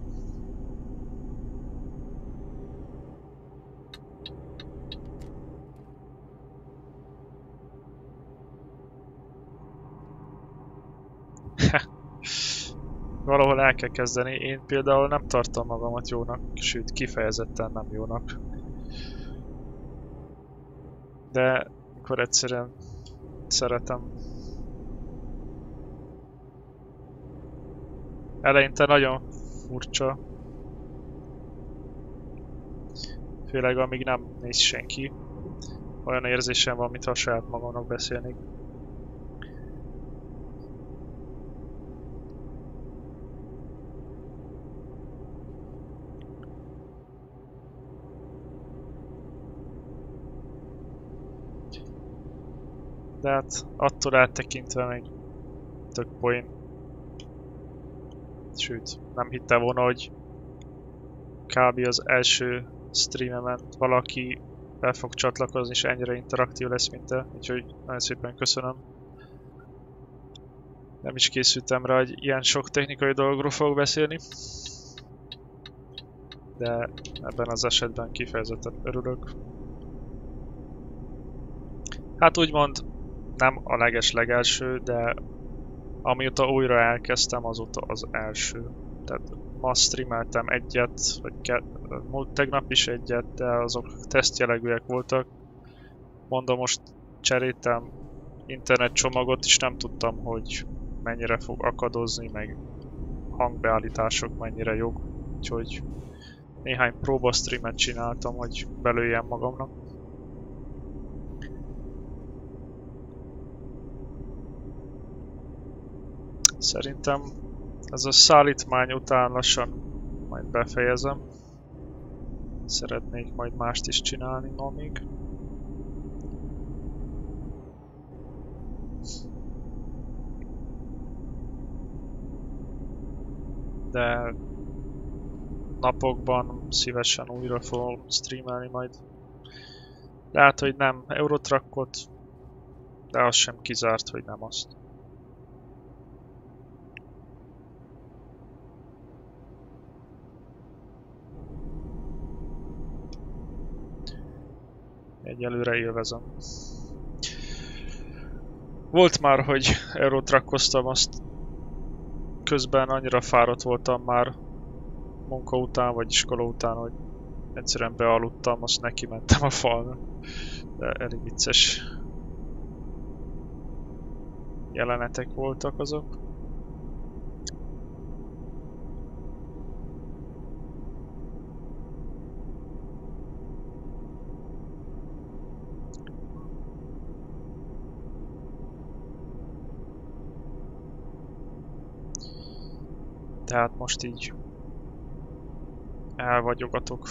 Valahol el kell kezdeni. Én például nem tartom magamat jónak, sőt kifejezetten nem jónak. De akkor egyszerűen szeretem. Eleinte nagyon furcsa. Főleg amíg nem néz senki. Olyan érzésem van, mintha saját magamnak beszélnék. De hát attól eltekintve még tök poén. Sőt, nem hitte volna, hogy kb. Az első streamemen valaki fel fog csatlakozni és ennyire interaktív lesz, mint te. Úgyhogy nagyon szépen köszönöm. Nem is készültem rá, hogy ilyen sok technikai dologról fogok beszélni. De ebben az esetben kifejezetten örülök. Hát úgymond nem a leges-legelső, de amióta újra elkezdtem, azóta az első. Tehát ma streameltem egyet, vagy tegnap is egyet, de azok tesztjellegűek voltak. Mondom, most cseréltem internetcsomagot, és nem tudtam, hogy mennyire fog akadozni, meg hangbeállítások mennyire jók. Úgyhogy néhány próba streamet csináltam, hogy belőjem magamnak. Szerintem ez a szállítmány után lassan majd befejezem. Szeretnék majd mást is csinálni ma még. De napokban szívesen újra fogom streamelni majd. Lehet, hogy nem Eurotrackot, de az sem kizárt, hogy nem azt. Egyelőre élvezem. Volt már, hogy Eurotrackoztam, azt közben annyira fáradt voltam már munka után vagy iskola után, hogy egyszerűen bealudtam, azt neki mentem a falnak. De elég vicces jelenetek voltak azok. Tehát most így elvagyogatok.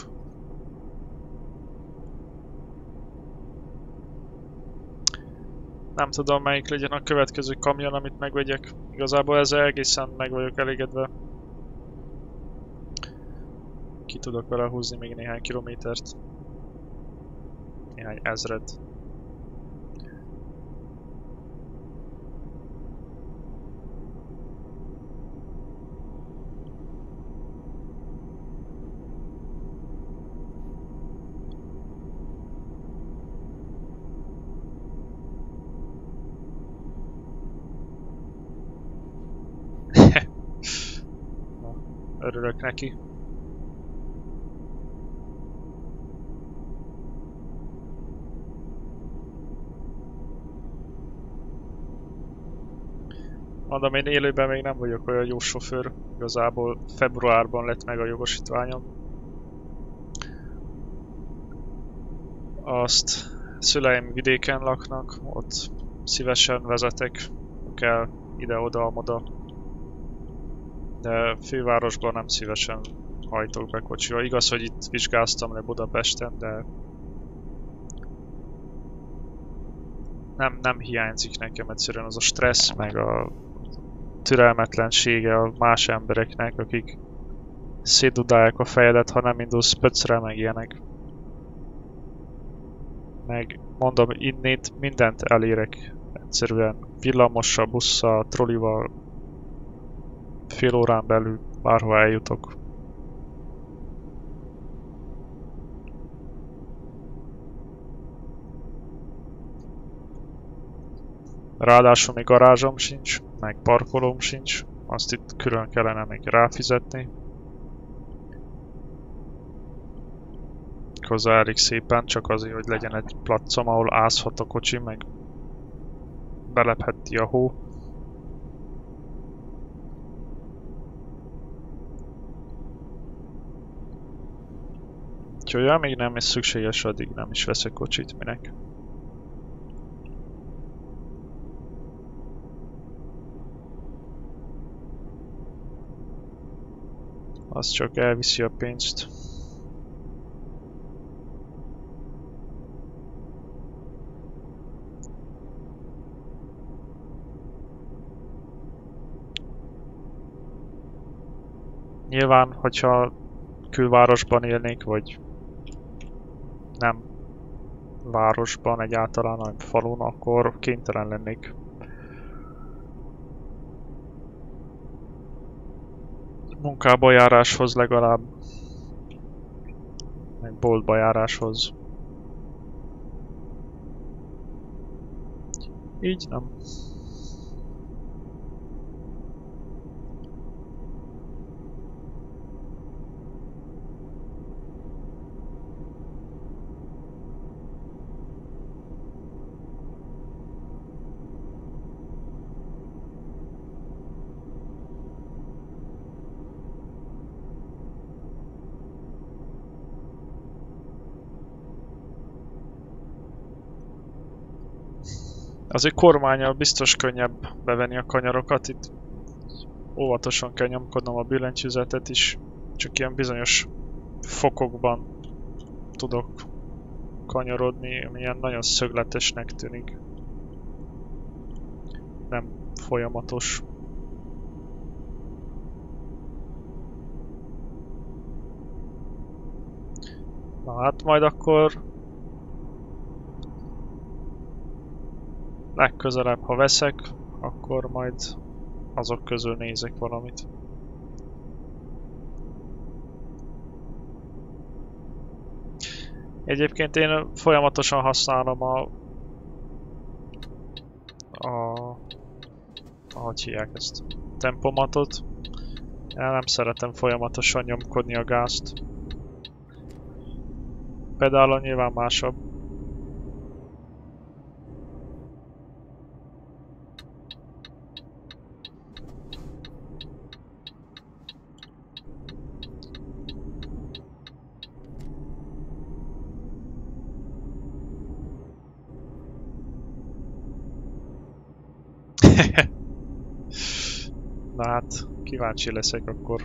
Nem tudom, melyik legyen a következő kamion, amit megvegyek. Igazából ezzel egészen meg vagyok elégedve. Ki tudok vele húzni még néhány kilométert. Néhány ezret. Örülök neki. Mondom, én élőben még nem vagyok olyan jó sofőr. Igazából februárban lett meg a jogosítványom. Azt szüleim vidéken laknak, ott szívesen vezetek, kell ide-oda-amoda. De fővárosban nem szívesen hajtok be kocsival. Igaz, hogy itt vizsgáztam le Budapesten, de nem hiányzik nekem egyszerűen az a stressz, meg a türelmetlensége a más embereknek, akik szétdudálják a fejedet, ha nem indulsz pöcre, meg ilyenek. Meg mondom, innét mindent elérek. Egyszerűen villamossal, busszal, trollival, fél órán belül bárhova eljutok. Ráadásul még garázsom sincs, meg parkolóm sincs, azt itt külön kellene még ráfizetni. Hozzá elég szépen, csak azért, hogy legyen egy placom, ahol ázhat a kocsi, meg belepheti a hó. Úgyhogy amíg nem is szükséges, addig nem is veszek kocsit, minek. Az csak elviszi a pénzt. Nyilván, hogyha külvárosban élnék, vagy nem városban egyáltalán, hanem falun, akkor kénytelen lennék munkába járáshoz legalább, meg boltba járáshoz. Így nem. Azért kormánnyal biztos könnyebb bevenni a kanyarokat, itt óvatosan kell nyomkodnom a billentyűzetet is, csak ilyen bizonyos fokokban tudok kanyarodni, ami ilyen nagyon szögletesnek tűnik. Nem folyamatos. Na hát majd akkor legközelebb, ha veszek, akkor majd azok közül nézek valamit. Egyébként én folyamatosan használom ahogy hívják ezt, tempomatot. Én nem szeretem folyamatosan nyomkodni a gázt. Pedálon nyilván másabb. Na hát, kíváncsi leszek akkor.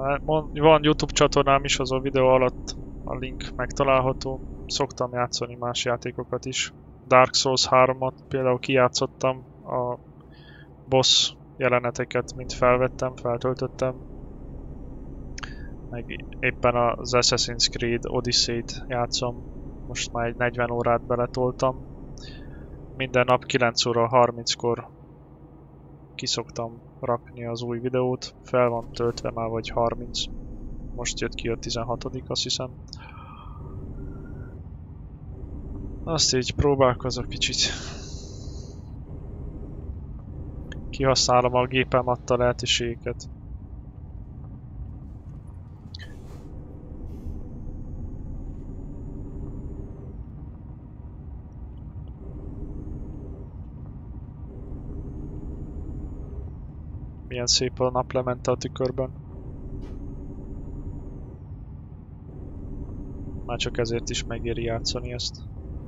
Van YouTube csatornám is, az a videó alatt a link megtalálható. Szoktam játszani más játékokat is. Dark Souls 3-at például kijátszottam, a boss jeleneteket mind felvettem, feltöltöttem. Meg éppen az Assassin's Creed Odyssey-t játszom. Most már egy 40 órát beletoltam. Minden nap 9 óra 30-kor kiszoktam rakni az új videót. Fel van töltve már vagy 30. Most jött ki a 16. azt hiszem. Azt így próbálkozok kicsit. Kihasználom a gépem adta lehetőségeket. Milyen szép a naplemente a tükörben. Már csak ezért is megéri játszani ezt.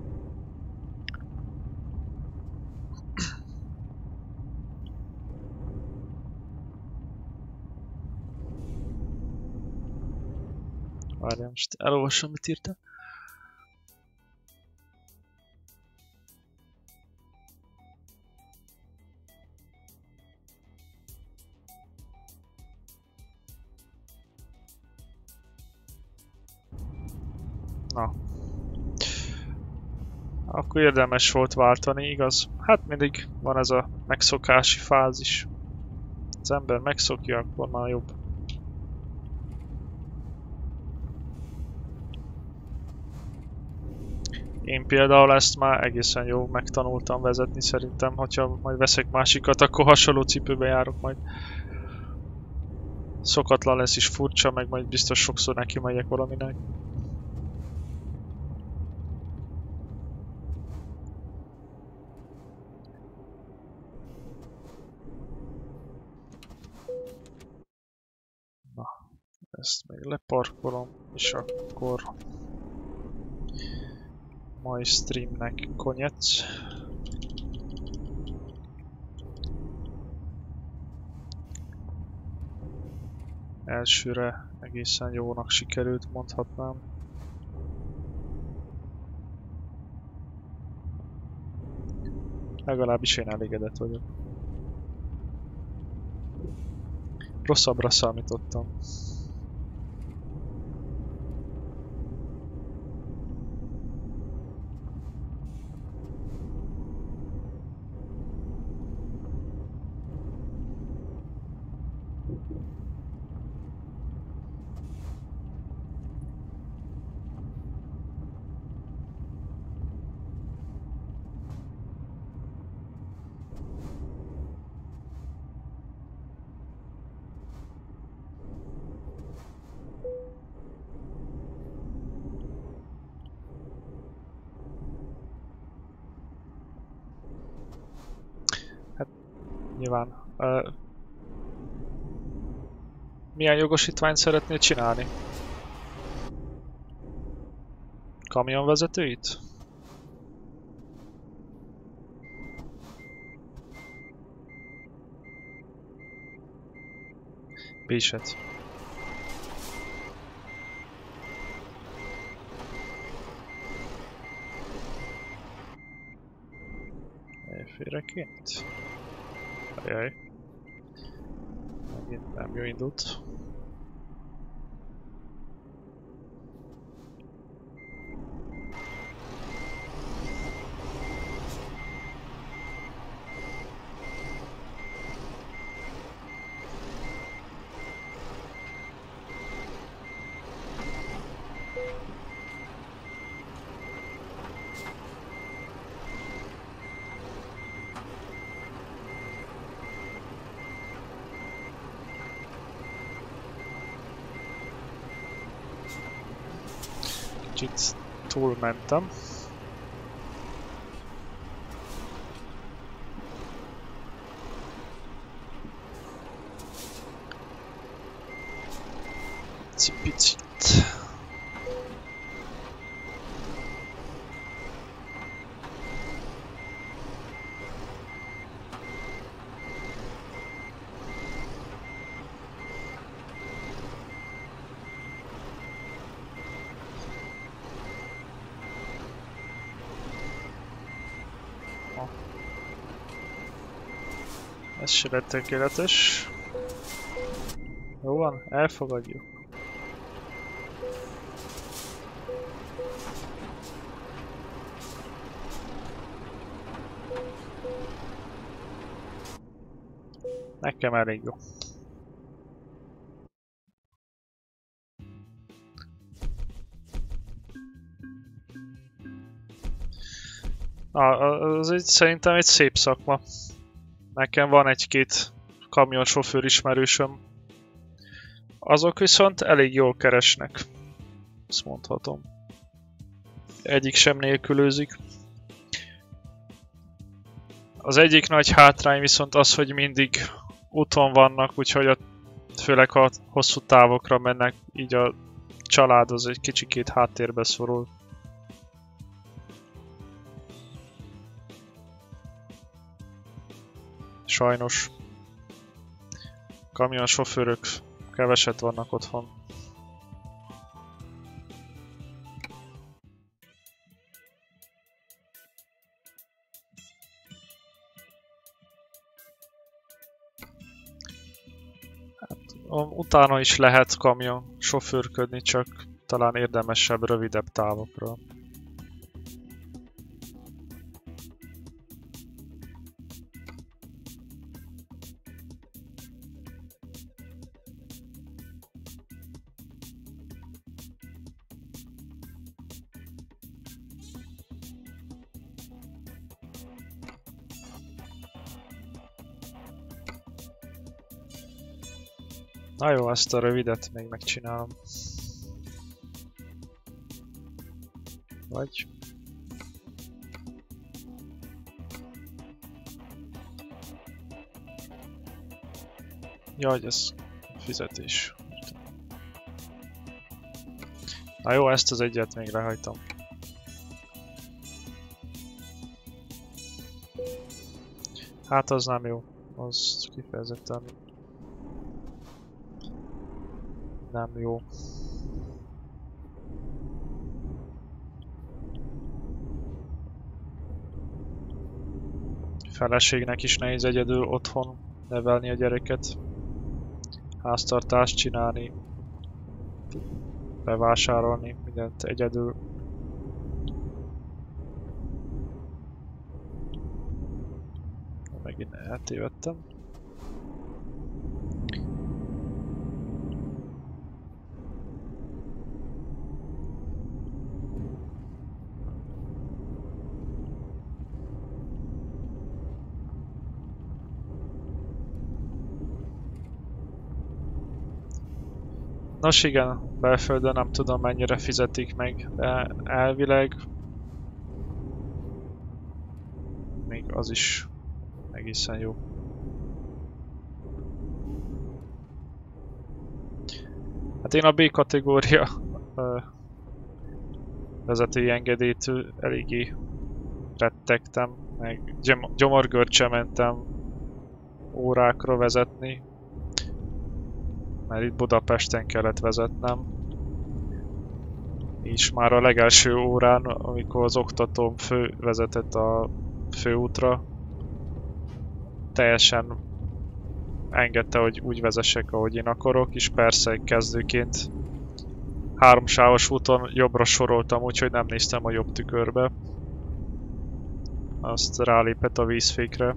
Várjál, most elolvasom, mit írtam. Na. Akkor érdemes volt váltani, igaz? Hát mindig van ez a megszokási fázis. Az ember megszokja, akkor már jobb. Én például ezt már egészen jó megtanultam vezetni szerintem, hogyha majd veszek másikat, akkor hasonló cipőbe járok majd. Szokatlan lesz is furcsa, meg majd biztos sokszor neki megyek valaminek. Na, ezt még leparkolom, és akkor mai streamnek konyec. Elsőre egészen jónak sikerült, mondhatnám. Legalábbis én elégedett vagyok. Rosszabbra számítottam. Nyilván. Milyen jogosítványt szeretnél csinálni? Kamionvezetőit? Béset. Félreként? Ajaj. Megint nem jó indult. Kicsit túlmentem. Picit. Ez se lett tökéletes. Jó van, elfogadjuk. Nekem elég jó. Szerintem egy szép szakma. Nekem van egy-két kamionsofőr ismerősöm. Azok viszont elég jól keresnek. Azt mondhatom. Egyik sem nélkülözik. Az egyik nagy hátrány viszont az, hogy mindig úton vannak, úgyhogy főleg ha hosszú távokra mennek, így a család az egy kicsikét háttérbe szorul. Sajnos. Kamionsofőrök keveset vannak otthon. Hát, utána is lehet kamion sofőrködni, csak talán érdemesebb rövidebb távokra. Na jó, ezt a rövidet még megcsinálom. Vagy... Jaj, ez fizetés. Na jó, ezt az egyet még lehajtom. Hát az nem jó. Az kifejezetten nem jó. Feleségnek is nehéz egyedül otthon nevelni a gyereket. Háztartást csinálni. Bevásárolni, mindent egyedül. Megint eltévedtem. Nos igen, belföldön nem tudom mennyire fizetik meg, de elvileg még az is egészen jó. Hát én a B kategória vezetői engedélytől eléggé rettegtem, meg gyomorgörcsel mentem órákra vezetni. Mert itt Budapesten kellett vezetnem. És már a legelső órán, amikor az oktatóm vezetett a főútra, teljesen engedte, hogy úgy vezessek, ahogy én akarok, és persze kezdőként 3-sávos úton jobbra soroltam, úgyhogy nem néztem a jobb tükörbe. Azt rálépett a vízfékre.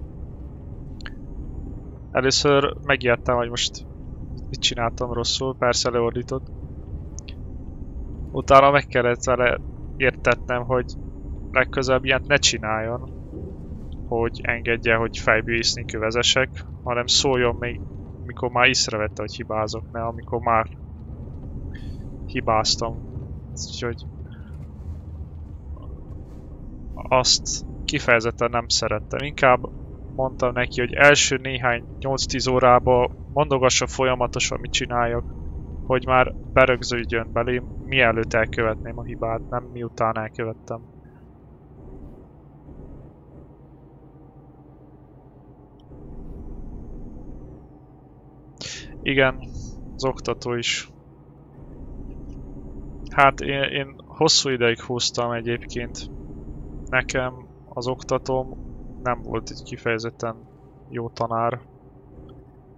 Először megijedtem, hogy most mit csináltam rosszul, persze leordított. Utána meg kellett vele értetnem, hogy legközelebb ilyet ne csináljon, hogy engedje, hogy fejből vezessek, hanem szóljon még, mikor már észrevette, hogy hibázok, ne amikor már hibáztam. Úgyhogy azt kifejezetten nem szerettem. Inkább mondtam neki, hogy első néhány 8-10 órában mondogassa folyamatosan, mit csináljak, hogy már berögződjön belém, mielőtt elkövetném a hibát, nem miután elkövettem. Igen, az oktató is. Hát én hosszú ideig húztam egyébként. Nekem az oktatóm nem volt egy kifejezetten jó tanár.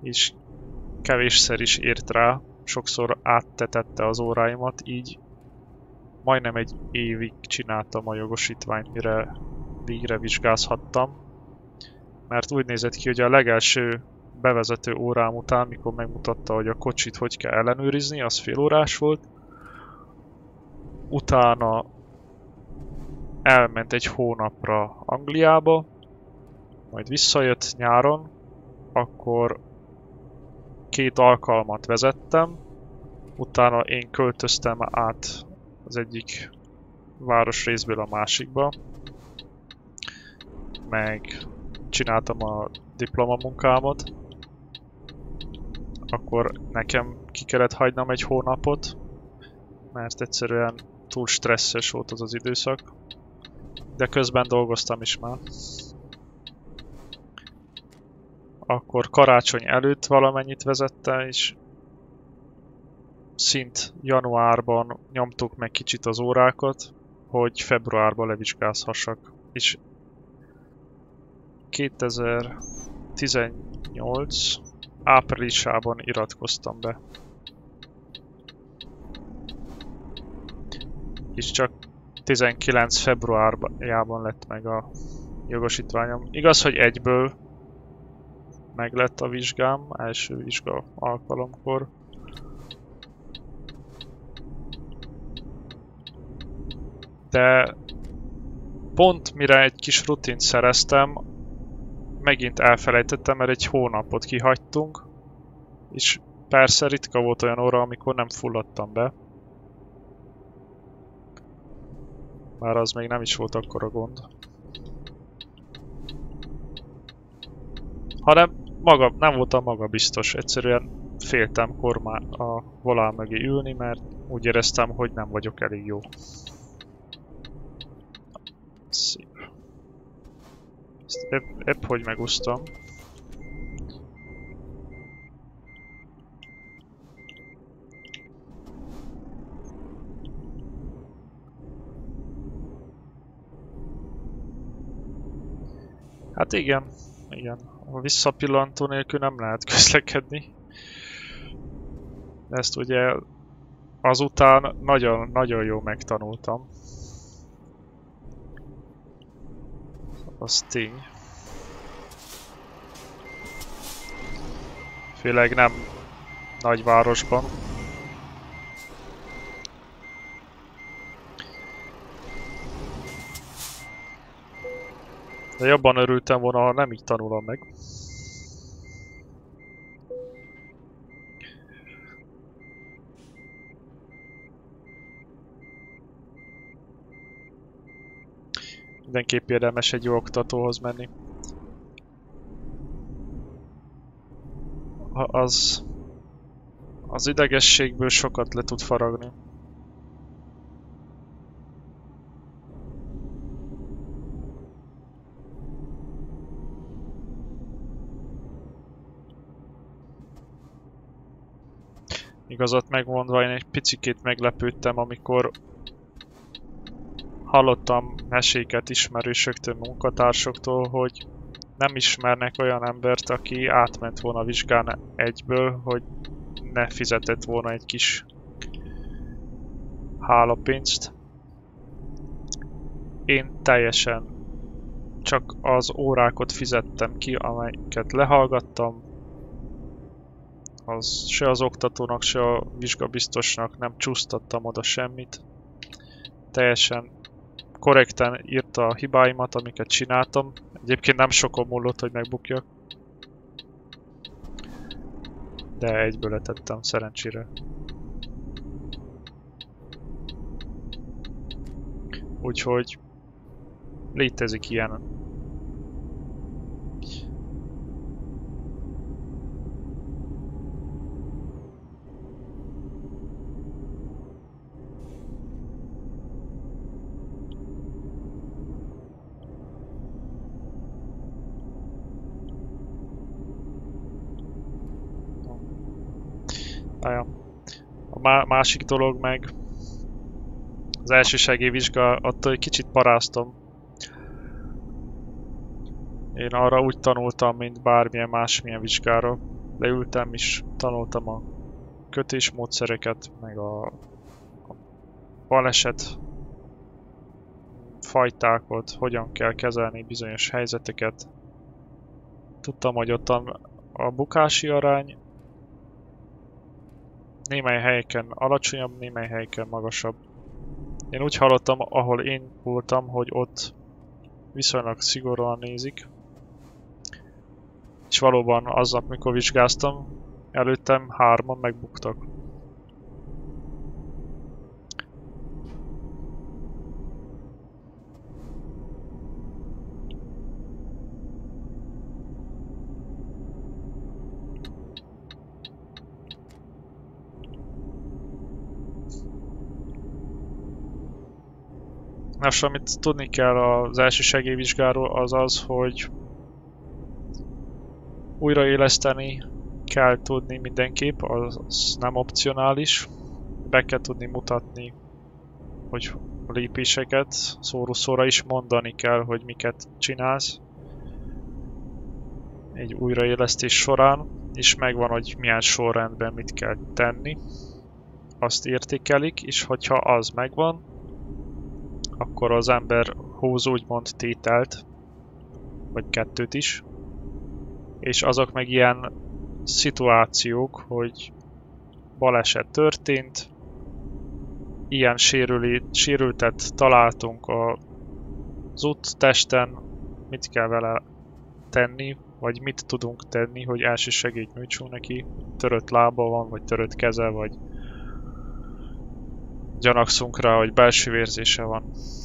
és kevésszer is ért rá, sokszor áttetette az óráimat, így majdnem egy évig csináltam a jogosítványt, mire végre vizsgázhattam. Mert úgy nézett ki, hogy a legelső bevezető órám után, mikor megmutatta, hogy a kocsit hogy kell ellenőrizni, az fél órás volt. Utána elment egy hónapra Angliába, majd visszajött nyáron, akkor 2 alkalmat vezettem, utána én költöztem át az egyik városrészből a másikba, meg csináltam a diplomamunkámat, akkor nekem ki kellett hagynom egy hónapot, mert egyszerűen túl stresszes volt az az időszak, de közben dolgoztam is már. Akkor karácsony előtt valamennyit vezettem, és szint januárban nyomtuk meg kicsit az órákat, hogy februárban levizsgázhassak. És 2018 áprilisában iratkoztam be. És csak 19 februárjában lett meg a jogosítványom. Igaz, hogy egyből meg lett a vizsgám, első vizsga alkalomkor. De pont mire egy kis rutint szereztem, megint elfelejtettem, mert egy hónapot kihagytunk, és persze ritka volt olyan óra, amikor nem fulladtam be. Már az még nem is volt akkora gond. Hanem nem voltam magabiztos, egyszerűen féltem a volán mögé ülni, mert úgy éreztem, hogy nem vagyok elég jó. Szép. Ezt épp hogy megúsztam. Hát igen. A visszapillantó nélkül nem lehet közlekedni. Ezt ugye azután nagyon jó megtanultam. Az tény. Főleg nem nagyvárosban. De jobban örültem volna, ha nem így tanulom meg. Mindenképp érdemes egy jó oktatóhoz menni. Az idegességből sokat le tud faragni. Igazat megmondva, én egy picikét meglepődtem, amikor hallottam meséket ismerősöktől, munkatársoktól, hogy nem ismernek olyan embert, aki átment volna vizsgán egyből, hogy ne fizetett volna egy kis hálapénzt. Én teljesen csak az órákat fizettem ki, amelyeket lehallgattam. Se az oktatónak, se a vizsgabiztosnak nem csúsztattam oda semmit. Teljesen korrekten írta a hibáimat, amiket csináltam. Egyébként nem sokon múlott, hogy megbukjak. De egyből letettem, szerencsére. Úgyhogy létezik ilyen. A másik dolog meg az elsősegély vizsga, attól egy kicsit paráztom. Én arra úgy tanultam, mint bármilyen másmilyen vizsgára. leültem és tanultam a kötésmódszereket, meg a baleset fajtákat, hogyan kell kezelni bizonyos helyzeteket. Tudtam, hogy ott a bukási arány némely helyeken alacsonyabb, némely helyeken magasabb. Én úgy hallottam, ahol én voltam, hogy ott viszonylag szigorúan nézik. És valóban aznap, mikor vizsgáztam, előttem 3-an megbuktak. Most, amit tudni kell az első segélyvizsgáról, az az, hogy újraéleszteni kell tudni mindenképp, az nem opcionális. Be kell tudni mutatni, hogy a lépéseket szó-szóra is mondani kell, hogy miket csinálsz egy újraélesztés során, és megvan, hogy milyen sorrendben mit kell tenni. Azt értékelik, és hogyha az megvan, akkor az ember húz úgymond tételt, vagy 2 is, és azok meg ilyen szituációk, hogy baleset történt, ilyen sérültet találtunk az úttesten, mit kell vele tenni, vagy mit tudunk tenni, hogy első segélyt nyújtsunk neki, törött lába van, vagy törött keze, vagy gyanakszunk rá, hogy belső vérzése van.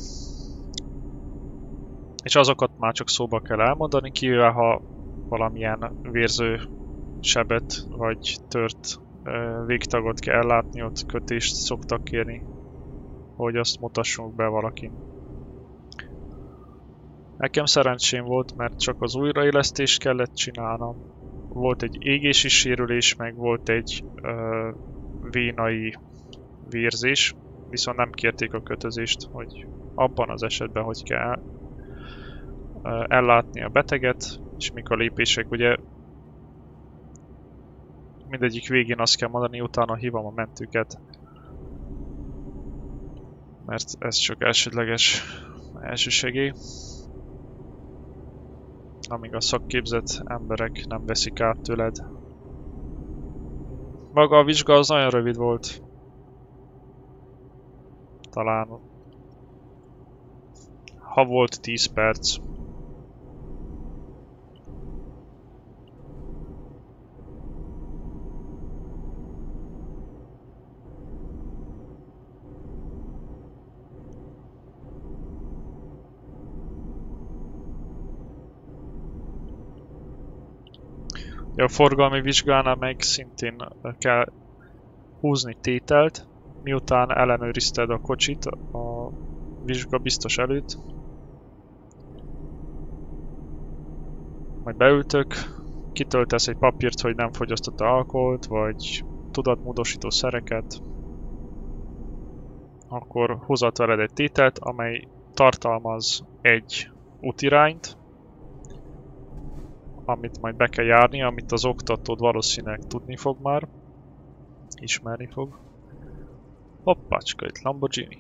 És azokat már csak szóba kell elmondani, kivéve ha valamilyen vérző sebet vagy tört végtagot kell ellátni, ott kötést szoktak kérni, hogy azt mutassunk be valakin. Nekem szerencsém volt, mert csak az újraélesztést kellett csinálnom. Volt egy égési sérülés, meg volt egy vénai vérzés, viszont nem kérték a kötözést, hogy abban az esetben hogy kell ellátni a beteget, és mik a lépések. Ugye mindegyik végén azt kell mondani, utána hívom a mentőket, mert ez csak elsődleges elsősegély, amíg a szakképzett emberek nem veszik át tőled. Maga a vizsga az nagyon rövid volt. Talán ha volt 10 perc. A forgalmi vizsgánál meg szintén kell húzni tételt, miután ellenőrizted a kocsit a vizsga biztos előtt. Majd beültök, kitöltesz egy papírt, hogy nem fogyasztott alkoholt, vagy tudatmódosító szereket. Akkor hozat veled egy tételt, amely tartalmaz egy útirányt, amit majd be kell járni, amit az oktatód valószínűleg tudni fog már. Ismerni fog. Hoppácska, itt Lamborghini.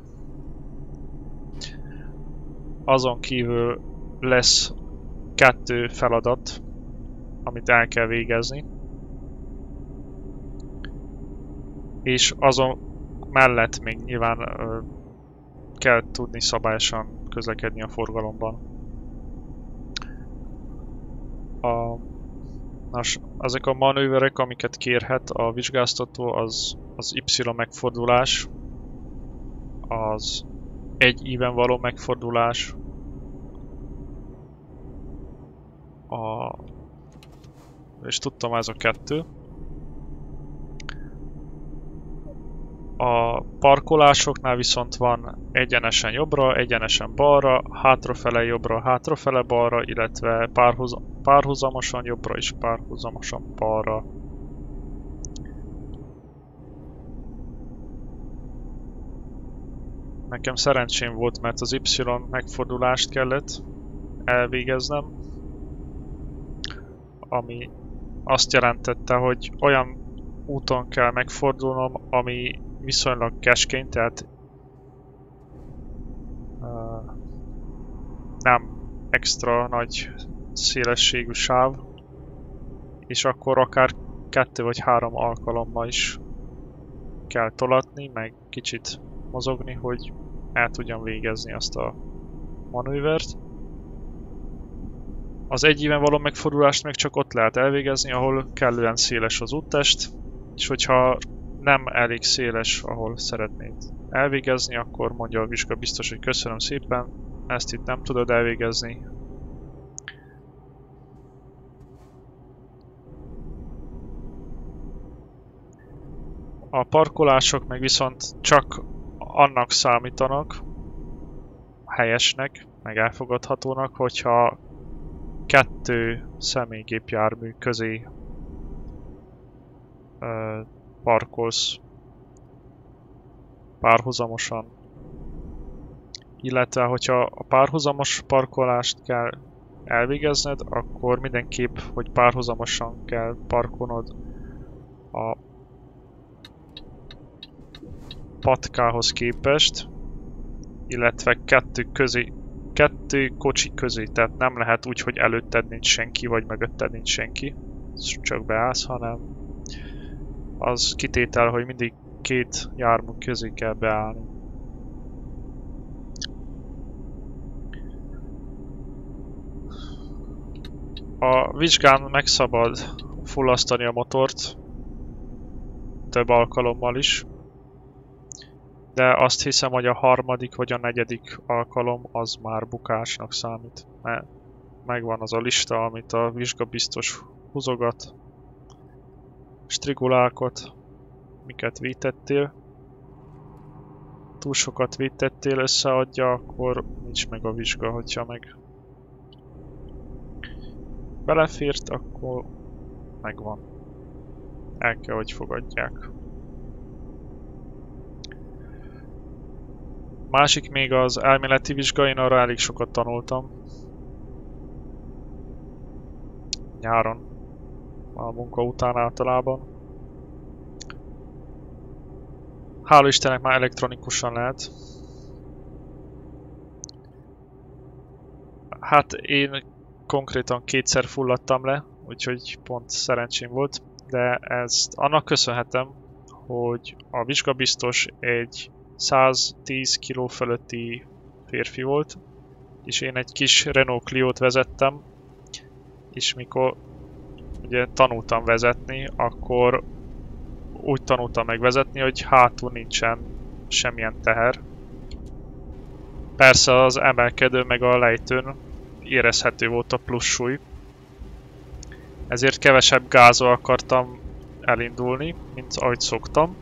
Azon kívül lesz 2 feladat, amit el kell végezni. És azon mellett még nyilván kell tudni szabályosan közlekedni a forgalomban. Ezek a manőverek, amiket kérhet a vizsgáztató, az Y megfordulás, az egy íven való megfordulás, és tudtam, ez a 2. A parkolásoknál viszont van egyenesen jobbra, egyenesen balra, hátrafele jobbra, hátrafele balra, illetve párhuzamosan jobbra és párhuzamosan balra. Nekem szerencsém volt, mert az Y megfordulást kellett elvégeznem, ami azt jelentette, hogy olyan úton kell megfordulnom, ami viszonylag keskeny, tehát nem extra nagy szélességű sáv, és akkor akár 2 vagy 3 alkalommal is kell tolatni, meg kicsit mozogni, hogy el tudjam végezni azt a manővert. Az egyéven való megfordulást meg csak ott lehet elvégezni, ahol kellően széles az úttest, és hogyha nem elég széles, ahol szeretnéd elvégezni, akkor mondja a vizsga biztos, hogy köszönöm szépen, ezt itt nem tudod elvégezni. A parkolások meg viszont csak annak számítanak, helyesnek, meg elfogadhatónak, hogyha 2 személygépjármű közé parkolsz párhuzamosan. Illetve, hogyha a párhuzamos parkolást kell elvégezned, akkor mindenképp, hogy párhuzamosan kell parkolnod a patkához képest, illetve 2 kocsi közé, tehát nem lehet úgy, hogy előtted nincs senki, vagy mögötted nincs senki, csak beállsz, hanem az kitétel, hogy mindig 2 jármű közé kell beállni. A vizsgán megszabad fullasztani a motort több alkalommal is, de azt hiszem, hogy a 3. vagy a 4. alkalom az már bukásnak számít, mert megvan az a lista, amit a vizsgabiztos húzogat, strigulákot, miket vétettél. Túl sokat vétettél, összeadja, akkor nincs meg a vizsga, hogyha meg belefért, akkor megvan. El kell, hogy fogadják. Másik még az elméleti vizsga, én arra elég sokat tanultam. Nyáron. A munka után általában. Hála Istennek már elektronikusan lehet. Hát én konkrétan 2-szer fulladtam le, úgyhogy pont szerencsém volt. De ezt annak köszönhetem, hogy a vizsgabiztos egy 110 kg fölötti férfi volt, és én egy kis Renault Clio-t vezettem, és mikor ugye tanultam vezetni, akkor úgy tanultam meg vezetni, hogy hátul nincsen semmilyen teher. Persze az emelkedő meg a lejtőn érezhető volt a plusz súly, ezért kevesebb gázzal akartam elindulni, mint ahogy szoktam.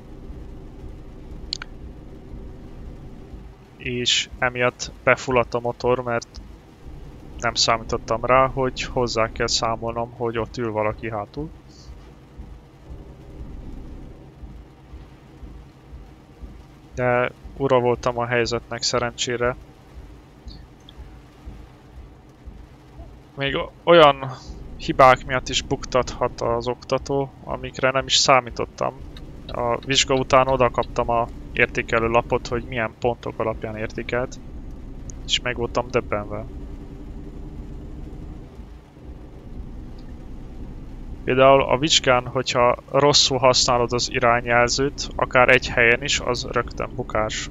És emiatt befulladt a motor, mert nem számítottam rá, hogy hozzá kell számolnom, hogy ott ül valaki hátul. De ura voltam a helyzetnek szerencsére. Még olyan hibák miatt is buktathat az oktató, amikre nem is számítottam. A vizsga után oda kaptam a értékelő lapot, hogy milyen pontok alapján értékelt, és meg voltam döbbenve. Például a vizsgán, hogyha rosszul használod az irányjelzőt, akár egy helyen is, az rögtön bukás.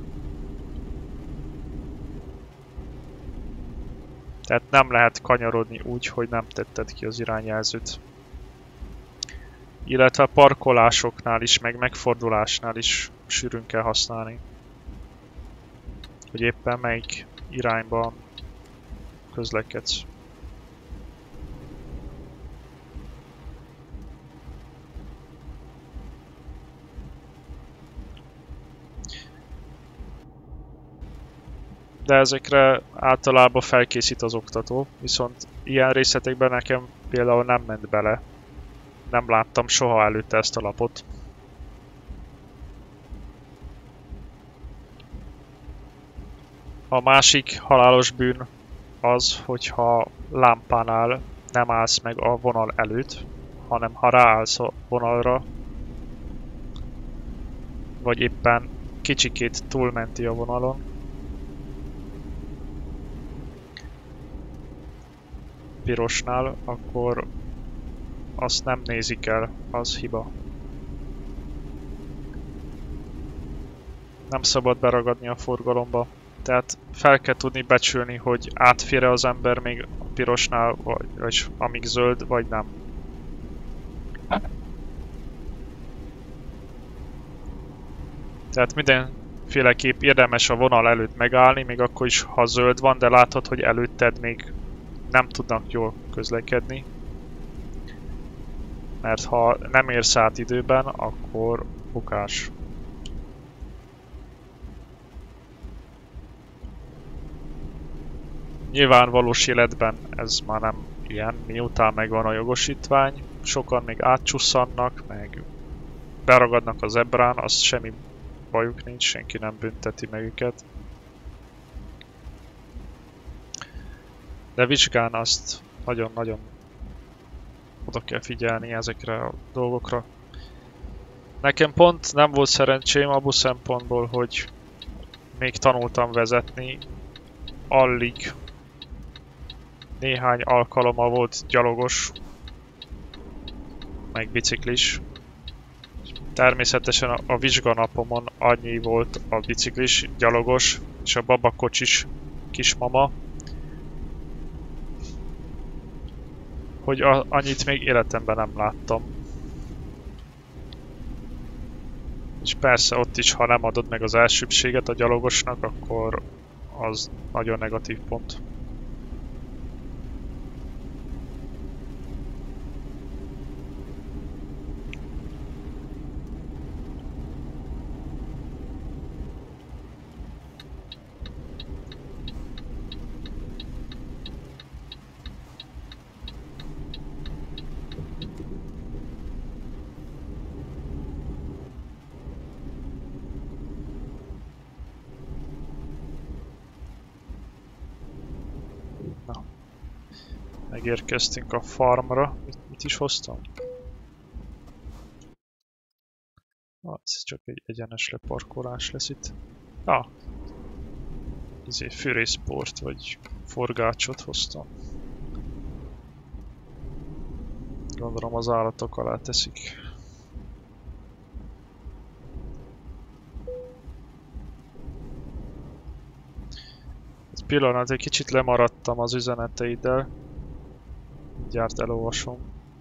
Tehát nem lehet kanyarodni úgy, hogy nem tetted ki az irányjelzőt. Illetve parkolásoknál is, meg megfordulásnál is sűrűn kell használni. Hogy éppen melyik irányban közlekedsz. De ezekre általában felkészít az oktató, viszont ilyen részletekben nekem például nem ment bele. Nem láttam soha előtte ezt a lapot. A másik halálos bűn az, hogyha lámpánál nem állsz meg a vonal előtt, hanem ha ráállsz a vonalra, vagy éppen kicsikét túlmenti a vonalon, pirosnál, akkor azt nem nézik el, az hiba. Nem szabad beragadni a forgalomba. Tehát fel kell tudni becsülni, hogy átfér-e az ember még a pirosnál, vagy amíg zöld, vagy nem. Tehát mindenféleképp érdemes a vonal előtt megállni, még akkor is, ha zöld van, de látod, hogy előtted még nem tudnak jól közlekedni. Mert ha nem érsz át időben, akkor bukás. Nyilván valós életben ez már nem ilyen, miután megvan a jogosítvány. Sokan még átcsusszannak, meg beragadnak a zebrán, az semmi bajuk nincs, senki nem bünteti meg őket. De vizsgán azt nagyon-nagyon oda kell figyelni ezekre a dolgokra. Nekem pont nem volt szerencsém abból szempontból, hogy még tanultam vezetni, alig néhány alkalommal volt gyalogos, meg biciklis. Természetesen a vizsganapomon annyi volt a biciklis, gyalogos és a babakocsis kismama, hogy annyit még életemben nem láttam. És persze ott is, ha nem adod meg az elsőbbséget a gyalogosnak, akkor az nagyon negatív pont. Megérkeztünk a farmra. Mit is hoztam? Ez csak egy egyenes leparkolás lesz itt. Fűrészport vagy forgácsot hoztam. Gondolom az állatok alá teszik. Egy pillanat, egy kicsit lemaradtam az üzeneteiddel. Mindjárt elolvasom.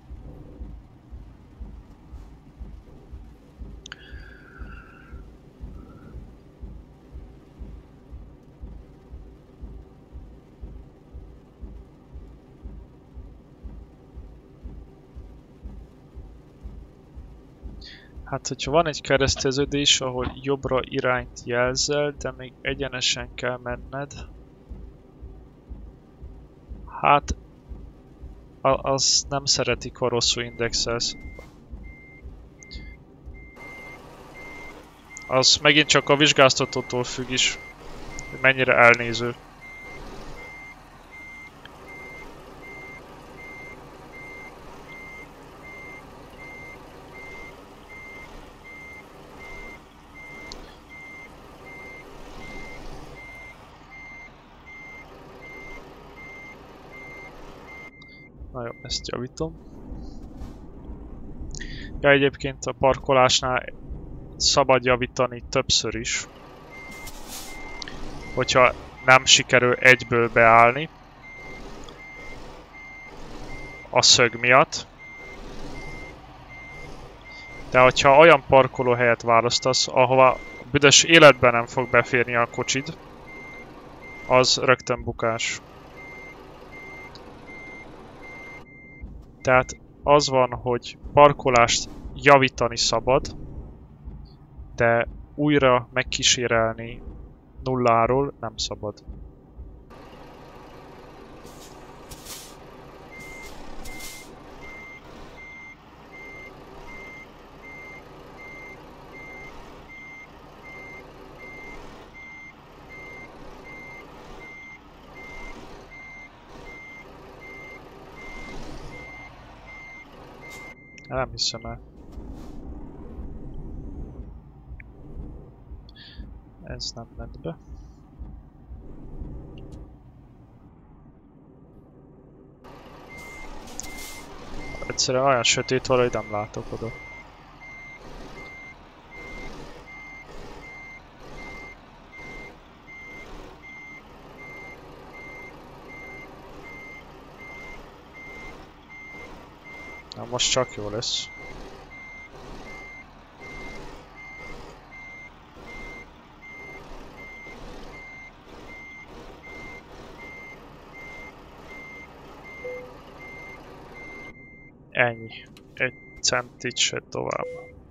Hát, hogyha van egy kereszteződés, ahol jobbra irányt jelzel, de még egyenesen kell menned, hát az nem szeretik, ha rosszul indexelsz. Az megint csak a vizsgáztatótól függ is, hogy mennyire elnéző. Na jó, ezt javítom. Ja, egyébként a parkolásnál szabad javítani többször is. Hogyha nem sikerül egyből beállni a szög miatt. De hogyha olyan parkolóhelyet választasz, ahova büdös életben nem fog beférni a kocsid, az rögtön bukás. Tehát az van, hogy parkolást javítani szabad, de újra megkísérelni nulláról nem szabad. Nem hiszem el. Ez nem ment be. Egyszerűen olyan sötét van, hogy nem látok oda. Na most csak jó lesz. Ennyi. Egy centit se tovább.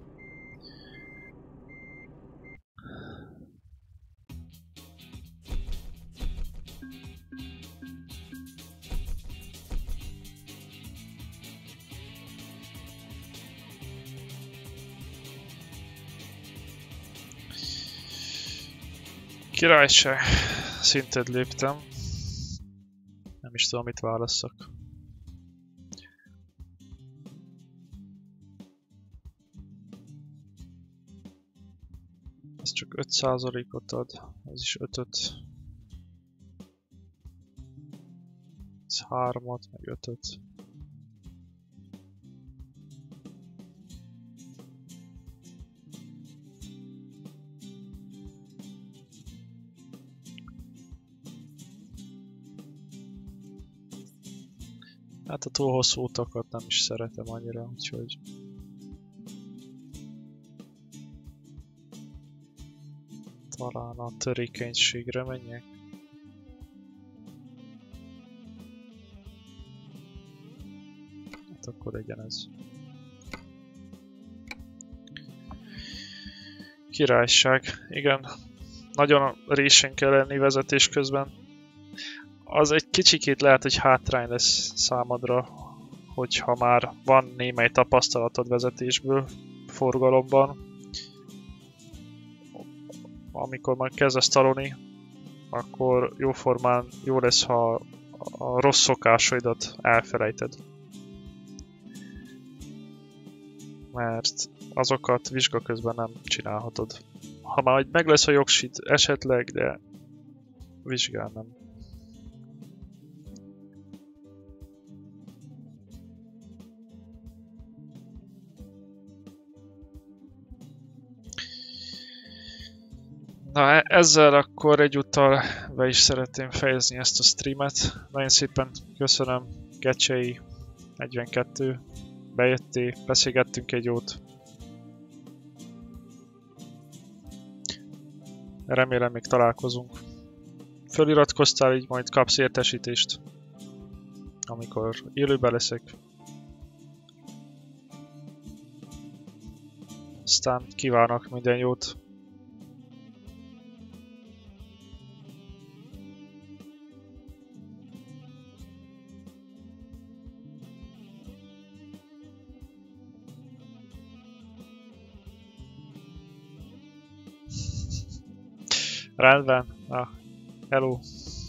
Királyság. Szinted léptem. Nem is tudom, mit válasszak. Ez csak 5%-ot ad. Ez is 5-öt. Ez 3-at, meg 5-öt. Hát a túl hosszú utakat nem is szeretem annyira, úgyhogy... Talán a törékenységre menjek. Hát akkor legyen ez. Királyság. Igen. Nagyon résen kell lenni vezetés közben. Az egy kicsikét lehet, hogy hátrány lesz számodra, hogyha már van némely tapasztalatod vezetésből, forgalomban. Amikor már kezdesz tanulni, akkor jóformán jó lesz, ha a rossz szokásaidat elfelejted. Mert azokat vizsga közben nem csinálhatod. Ha már meg lesz a jogsit esetleg, de vizsgál nem. Na, ezzel akkor egyúttal be is szeretném fejezni ezt a streamet. Nagyon szépen köszönöm, Gecsei 42, bejöttél, beszélgettünk egy jót. Remélem még találkozunk. Föliratkoztál, így majd kapsz értesítést, amikor élőben leszek. Aztán kívánok minden jót. Rendben. Hello.